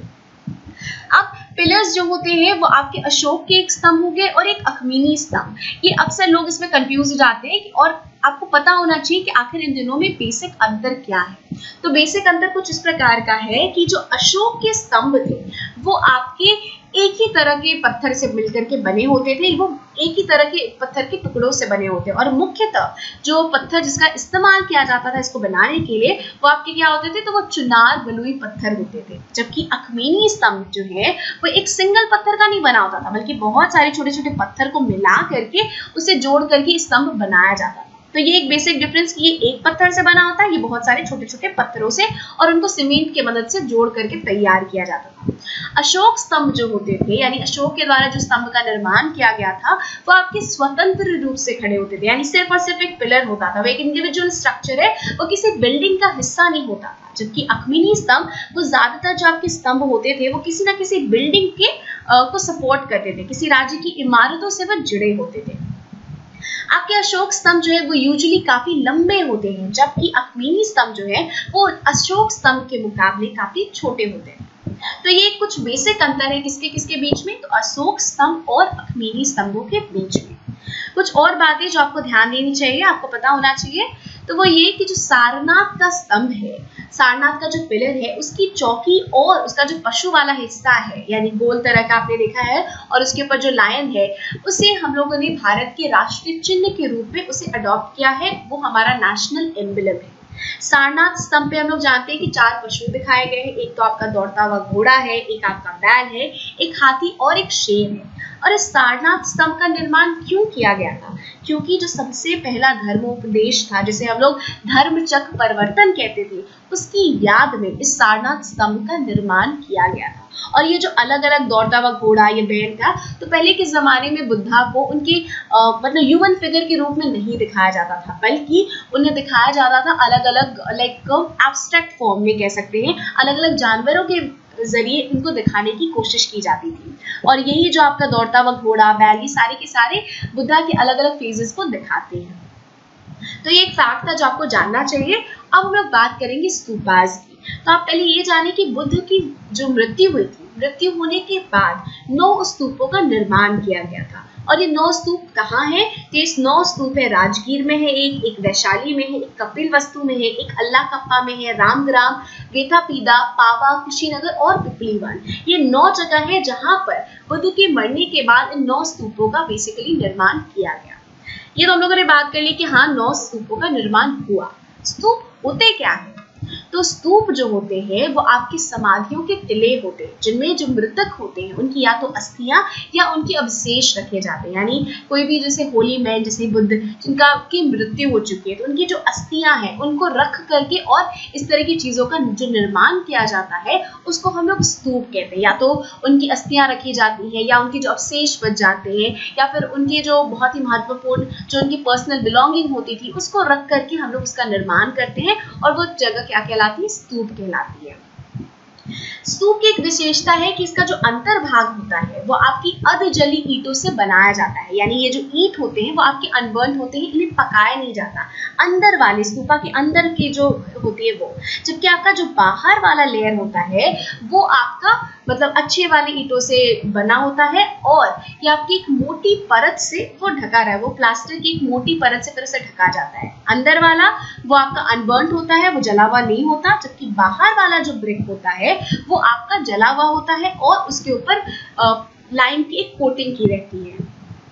A: अब पिलर्स जो होते हैं वो आपके अशोक के एक स्तंभ हो गए और एक अखमीनी स्तंभ। ये अक्सर लोग इसमें कंफ्यूज हो जाते हैं और आपको पता होना चाहिए कि आखिर इन दिनों में बेसिक अंतर क्या है। तो बेसिक अंतर कुछ इस प्रकार का है कि जो अशोक के स्तंभ थे वो आपके एक ही तरह के पत्थर से मिलकर के बने होते थे, वो एक ही तरह के पत्थर के टुकड़ों से बने होते हैं। और मुख्यतः जो पत्थर जिसका इस्तेमाल किया जाता था इसको बनाने के लिए वो आपके क्या होते थे, तो वो चुनार बलुई पत्थर होते थे। जबकि अखमीनी स्तंभ जो है वो एक सिंगल पत्थर का नहीं बना होता था, बल्कि बहुत सारे छोटे छोटे पत्थर को मिला करके उसे जोड़ करके स्तंभ बनाया जाता था। तो ये एक बेसिक डिफरेंस कि ये एक पत्थर से बना होता है, ये बहुत सारे छोटे छोटे पत्थरों से और उनको सीमेंट की मदद से जोड़ करके तैयार किया जाता था। अशोक स्तंभ जो होते थे यानी अशोक के द्वारा जो स्तंभ का निर्माण किया गया था वो आपके स्वतंत्र रूप से खड़े होते थे, यानी सिर्फ और सिर्फ एक पिलर होता था, वो एक इंडिविजुअल स्ट्रक्चर है, वो किसी बिल्डिंग का हिस्सा नहीं होता था। जबकि अखमीनी स्तंभ वो ज्यादातर जो आपके स्तंभ होते थे वो किसी ना किसी बिल्डिंग के को सपोर्ट करते थे, किसी राज्य की इमारतों से वो जुड़े होते थे। आपके अशोक स्तंभ जो है वो यूजुअली काफी लंबे होते हैं, जबकि अखमीनी स्तंभ जो है वो अशोक स्तंभ के मुकाबले काफी छोटे होते हैं। तो ये कुछ बेसिक अंतर है किसके किसके बीच में, तो अशोक स्तंभ और अखमीनी स्तंभों के बीच में। कुछ और बातें जो आपको ध्यान देनी चाहिए, आपको पता होना चाहिए, तो वो ये कि जो सारनाथ का स्तंभ है, सारनाथ का जो पिलर है, उसकी चौकी और उसका जो पशु वाला हिस्सा है, यानी गोल तरह का आपने देखा है, और उसके ऊपर जो लायन है, उसे हम लोगों ने भारत के राष्ट्रीय चिन्ह के रूप में उसे अडॉप्ट किया है। वो हमारा नेशनल एम्बलम है। सारनाथ स्तंभ पे हम लोग जानते हैं कि 4 पशु दिखाए गए हैं। एक तो आपका दौड़ता हुआ घोड़ा है, एक आपका बैल है, एक हाथी और एक शेर है। और इस सारनाथ स्तंभ का निर्माण क्यों किया गया था? क्योंकि जो सबसे पहला धर्मोपदेश था, जिसे हम लोग धर्मचक्र परिवर्तन कहते थे, उसकी याद में इस सारनाथ स्तंभ का निर्माण किया गया था। और ये जो अलग अलग दौड़ता हुआ घोड़ा, ये बैल था, तो पहले के जमाने में बुद्धा को उनके मतलब ह्यूमन फिगर के रूप में नहीं दिखाया जाता था, बल्कि उन्हें दिखाया जाता था अलग अलग लाइक एब्स्ट्रैक्ट फॉर्म में कह सकते हैं, अलग अलग जानवरों के जरिए इनको दिखाने की कोशिश की जाती थी। और यही जो आपका दौड़ता हुआ घोड़ा, बैल, ये सारे के सारे बुद्धा के अलग अलग फेजेस को दिखाते हैं। तो ये एक फैक्ट था जो आपको जानना चाहिए। अब हम लोग बात करेंगे स्तूपास की। तो आप पहले ये जाने कि बुद्ध की जो मृत्यु हुई थी, मृत्यु होने के बाद 9 स्तूपों का निर्माण किया गया था। और ये 9 स्तूप कहाँ हैं? तो ये 9 स्तूप है राजगीर में है, एक वैशाली में है, एक कपिलवस्तु में है, एक अल्लाकप्पा में है, रामग्राम, वेथापीदा, पावा, कुशीनगर और पिपलीवन। ये 9 जगह है जहां पर बुद्ध के मरने के बाद इन 9 स्तूपों का बेसिकली निर्माण किया गया। ये तो हम लोगों ने बात कर ली कि हाँ 9 स्तूपों का निर्माण हुआ। स्तूप होते क्या है? तो स्तूप जो होते हैं वो आपकी समाधियों के टिले होते हैं, जिनमें जो मृतक होते हैं उनकी या तो अस्थियां या उनके अवशेष रखे जाते हैं। यानी कोई भी जैसे होली मैन, जैसे बुद्ध जिनका की मृत्यु हो चुकी है, तो उनकी जो अस्थियां हैं उनको रख करके और इस तरह की चीजों का जो निर्माण किया जाता है उसको हम लोग स्तूप कहते हैं। या तो उनकी अस्थियां रखी जाती हैं, या उनके जो अवशेष बच जाते हैं, या फिर उनके जो बहुत ही महत्वपूर्ण जो उनकी पर्सनल बिलोंगिंग होती थी उसको रख करके हम लोग उसका निर्माण करते हैं, और वो जगह क्या कहलाती है? स्तूप कहलाती है। स्तूप की एक विशेषता है कि इसका जो अंतर्भाग होता है वो आपकी अधजली ईंटों से बनाया जाता है। यानी ये जो ईंट होते हैं वो आपके अनबर्न होते हैं, इन्हें पकाया नहीं जाता। अंदर वाले स्तूपा के अंदर की जो होती है वो, जबकि आपका जो बाहर वाला लेयर होता है वो आपका मतलब अच्छे वाले ईंटों से बना होता है, और ये आपकी एक मोटी परत से वो ढका रहा है, वो प्लास्टर की एक मोटी परत से फिर से ढका जाता है। अंदर वाला वो आपका अनबर्न होता है, वो जला हुआ नहीं होता, जबकि बाहर वाला जो ब्रिक होता है वो आपका जला हुआ होता है और उसके ऊपर लाइम की एक कोटिंग की रहती है।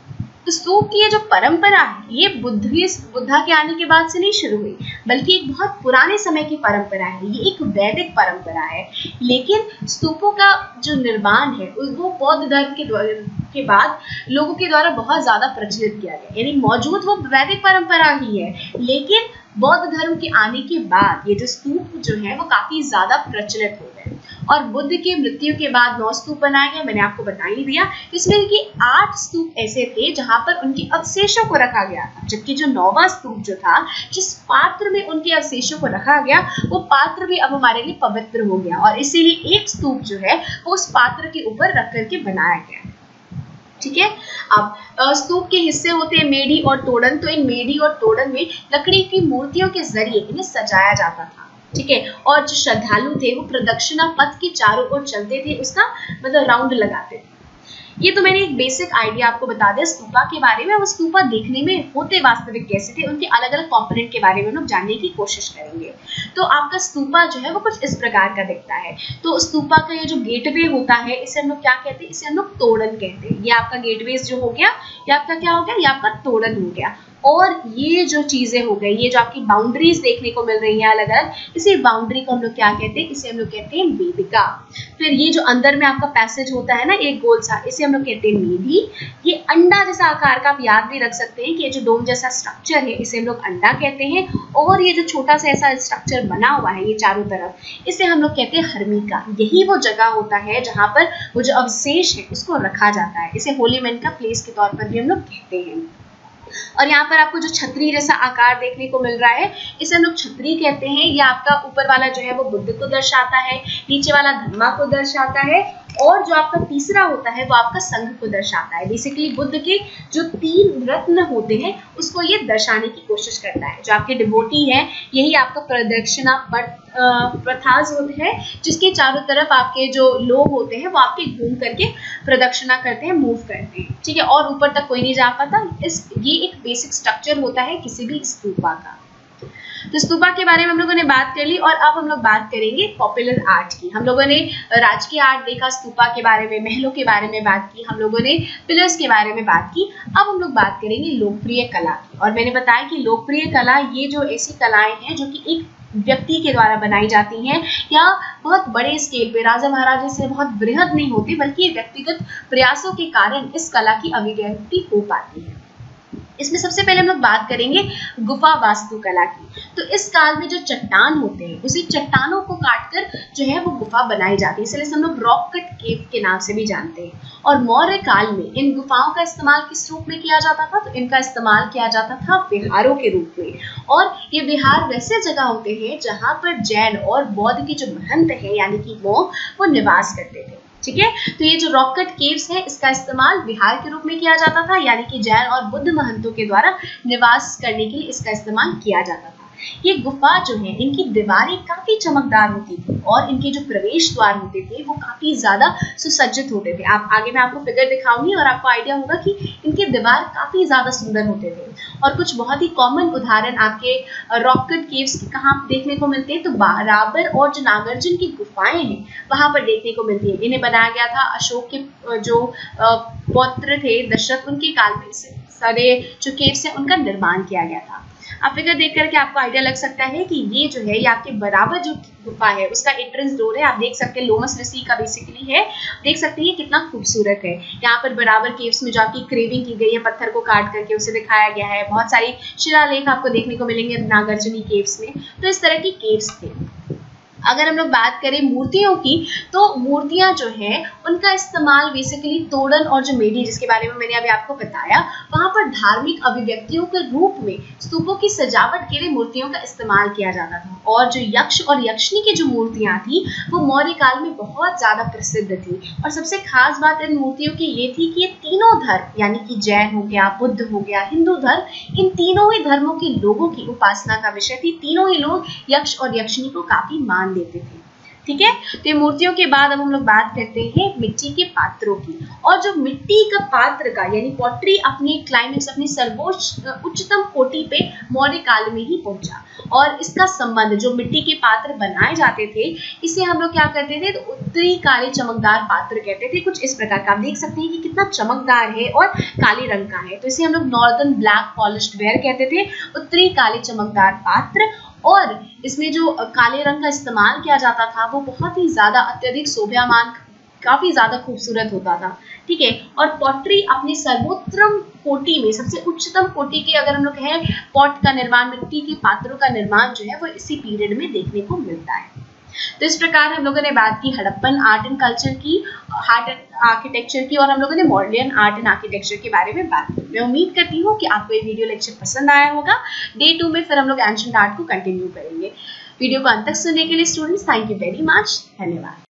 A: तो स्तूप की ये जो परंपरा है ये बुद्धा के आने के बाद से नहीं शुरू हुई, बल्कि एक बहुत पुराने समय की परंपरा है। ये एक वैदिक परंपरा है। लेकिन स्तूपों का जो निर्माण है वो बौद्ध धर्म के बाद लोगों के द्वारा बहुत ज्यादा प्रचलित किया गया। यानी मौजूद वो वैदिक परंपरा ही है, लेकिन बौद्ध धर्म के आने के बाद ये जो स्तूप जो है वो काफी ज्यादा प्रचलित हो गए। और बुद्ध की मृत्यु के बाद 9 स्तूप बनाए गए, मैंने आपको बता ही दिया। इसमें कि 8 स्तूप ऐसे थे जहां पर उनके अवशेषों को रखा गया था, जबकि जो 9वां स्तूप जो था, जिस पात्र में उनके अवशेषों को रखा गया, वो पात्र भी अब हमारे लिए पवित्र हो गया, और इसीलिए एक स्तूप जो है वो उस पात्र के ऊपर रख करके बनाया गया। ठीक है। अब स्तूप के हिस्से होते हैं मेढी और तोड़न। तो इन मेढी और तोड़न में लकड़ी की मूर्तियों के जरिए इन्हें सजाया जाता था। ठीक है। और जो श्रद्धालु थे वो प्रदक्षिणा पथ के चारों ओर चलते थे, उसका मतलब राउंड लगाते थे। ये तो मैंने एक बेसिक आइडिया आपको बता दिया स्तूपा के बारे में। वो स्तूपा देखने में होते वास्तविक कैसे थे, उनके अलग अलग कंपोनेंट के बारे में हम लोग जानने की कोशिश करेंगे। तो आपका स्तूपा जो है वो कुछ इस प्रकार का दिखता है। तो स्तूपा का ये जो गेटवे होता है, इसे हम लोग क्या कहते हैं? इसे हम लोग तोड़न कहते हैं। ये आपका गेटवे जो हो गया, ये आपका क्या हो गया? ये आपका तोड़न हो गया। और ये जो चीजें हो गई, ये जो आपकी बाउंड्रीज देखने को मिल रही है अलग अलग, इसी बाउंड्री को हम लोग क्या कहते हैं? इसे हम लोग कहते हैं वेदिका। फिर ये जो अंदर में आपका पैसेज होता है ना एक गोल सा, इसे हम लोग कहते हैं मेढी। ये अंडा जैसा आकार का आप याद भी रख सकते हैं कि ये जो डोम जैसा स्ट्रक्चर है इसे हम लोग अंडा कहते हैं। और ये जो छोटा सा ऐसा स्ट्रक्चर बना हुआ है ये चारों तरफ, इसे हम लोग कहते हैं हर्मिका। यही वो जगह होता है जहां पर वो जो अवशेष है उसको रखा जाता है। इसे होली मैन का प्लेस के तौर पर भी हम लोग कहते हैं। और यहाँ पर आपको जो छतरी जैसा आकार देखने को मिल रहा है, इसे हम लोग छतरी कहते हैं। ये आपका ऊपर वाला जो है वो बुद्ध को दर्शाता है, नीचे वाला धम्मा को दर्शाता है, और जो आपका तीसरा होता है वो आपका संघ को दर्शाता है। बेसिकली बुद्ध के जो 3 रत्न होते हैं उसको ये दर्शाने की कोशिश करता है। जो आपके डिवोटी है यही आपका प्रदक्षिणा प्रथास होते हैं, जिसके चारों तरफ आपके जो लोग होते हैं वो आपके घूम करके प्रदक्षिणा करते हैं, मूव करते हैं, ठीक है, और ऊपर तक कोई नहीं जा पाता। ये एक बेसिक स्ट्रक्चर होता है किसी भी स्तूपा का। तो स्तूपा के बारे में हम लोगों ने बात कर ली और अब हम लोग बात करेंगे पॉपुलर आर्ट की। हम लोगों ने राजकीय आर्ट देखा, स्तूपा के बारे में, महलों के बारे में बात की, हम लोगों ने पिलर्स के बारे में बात की। अब हम लोग बात करेंगे लोकप्रिय कला की। और मैंने बताया कि लोकप्रिय कला ये जो ऐसी कलाएं हैं जो कि एक व्यक्ति के द्वारा बनाई जाती हैं या बहुत बड़े स्केल पे, राजा महाराजा से बहुत बृहद नहीं होती, बल्कि व्यक्तिगत प्रयासों के कारण इस कला की अभिव्यक्ति हो पाती है। इसमें सबसे पहले हम लोग बात करेंगे गुफा वास्तुकला की। तो इस काल में जो चट्टान होते हैं उसी चट्टानों को काटकर जो है वो गुफा बनाई जाती है, इसलिए हम लोग रॉक कट केव के नाम से भी जानते हैं। और मौर्य काल में इन गुफाओं का इस्तेमाल किस रूप में किया जाता था? तो इनका इस्तेमाल किया जाता था विहारों के रूप में। और ये विहार वैसे जगह होते हैं जहाँ पर जैन और बौद्ध के जो महंत है यानी कि वो निवास करते थे, ठीक है। तो ये जो रॉक कट केव्स है इसका इस्तेमाल विहार के रूप में किया जाता था, यानी कि जैन और बुद्ध महंतों के द्वारा निवास करने के लिए इसका इस्तेमाल किया जाता था। ये गुफा जो है इनकी दीवारें काफी चमकदार होती थी और इनके जो प्रवेश द्वार होते थे वो काफी ज्यादा सुसज्जित होते थे। आप आगे मैं आपको फिगर दिखाऊंगी और आपको आइडिया होगा कि इनके दीवार काफी ज्यादा सुंदर होते थे। और कुछ बहुत ही कॉमन उदाहरण आपके रॉक कट केव्स के कहाँ देखने को मिलते हैं? तो राबर और जो नागार्जुन की गुफाएं हैं वहां पर देखने को मिलती है। इन्हें बनाया गया था अशोक के जो पौत्र थे दशरथ, उनके काल में सारे जो केव्स हैं उनका निर्माण किया गया था। आप फिगर देख करके आपको आइडिया लग सकता है कि ये जो है ये आपके बराबर जो गुफा है उसका एंट्रेंस डोर है। आप देख सकते हैं लोमस ऋषि का बेसिकली है, देख सकते हैं कितना खूबसूरत है। यहाँ पर बराबर केव्स में जो आपकी क्रेविंग की गई है, पत्थर को काट करके उसे दिखाया गया है। बहुत सारी शिलालेख आपको देखने को मिलेंगे नागार्जुनी केव्स में। तो इस तरह की केव्स थे। अगर हम लोग बात करें मूर्तियों की, तो मूर्तियां जो है उनका इस्तेमाल बेसिकली तोड़न और जो मेढी, जिसके बारे में मैंने अभी आपको बताया, वहां पर धार्मिक अभिव्यक्तियों के रूप में स्तूपों की सजावट के लिए मूर्तियों का इस्तेमाल किया जाता था। और जो यक्ष और यक्षिणी की जो मूर्तियां थी वो मौर्य काल में बहुत ज्यादा प्रसिद्ध थी। और सबसे खास बात इन मूर्तियों की ये थी कि ये तीनों धर्म यानी कि जैन हो गया, बुद्ध हो गया, हिंदू धर्म, इन तीनों ही धर्मों के लोगों की उपासना का विषय थी। तीनों ही लोग यक्ष और यक्षिणी को काफी मान देते थे, ठीक है। तो ये मूर्तियों के बाद अब हम लोग बात करते हैं मिट्टी के पात्रों की। और जो मिट्टी का पात्र का यानी पॉटरी अपनी क्लाइमेक्स, अपनी सर्वोच्च उच्चतम कोटि पे मौर्य काल में ही पहुंचा। और इसका संबंध जो मिट्टी के पात्र बनाए जाते थे इसे हम लोग क्या करते थे? तो उत्तरी काले चमकदार पात्र कहते थे। कुछ इस प्रकार का आप देख सकते हैं कि कितना चमकदार है और काले रंग का है, तो इसे हम लोग नॉर्दर्न ब्लैक पॉलिश्ड वेयर कहते थे, उत्तरी काले चमकदार पात्र। और इसमें जो काले रंग का इस्तेमाल किया जाता था वो बहुत ही ज्यादा अत्यधिक शोभायमान, काफी ज्यादा खूबसूरत होता था, ठीक है। और पॉटरी अपने सर्वोत्तम कोटि में, सबसे उच्चतम कोटि के अगर हम लोग कहें पॉट का निर्माण, मिट्टी के पात्रों का निर्माण जो है वो इसी पीरियड में देखने को मिलता है। तो इस प्रकार हम लोगों ने बात की हड़प्पन आर्ट एंड कल्चर की, आर्ट एंड आर्किटेक्चर की, और हम लोगों ने मॉडर्न आर्ट एंड आर्किटेक्चर के बारे में बात की। मैं उम्मीद करती हूँ कि आपको ये वीडियो लेक्चर पसंद आया होगा। डे 2 में फिर हम लोग एंशिएंट आर्ट को कंटिन्यू करेंगे। वीडियो को अंत तक सुनने के लिए students thank you very much, धन्यवाद।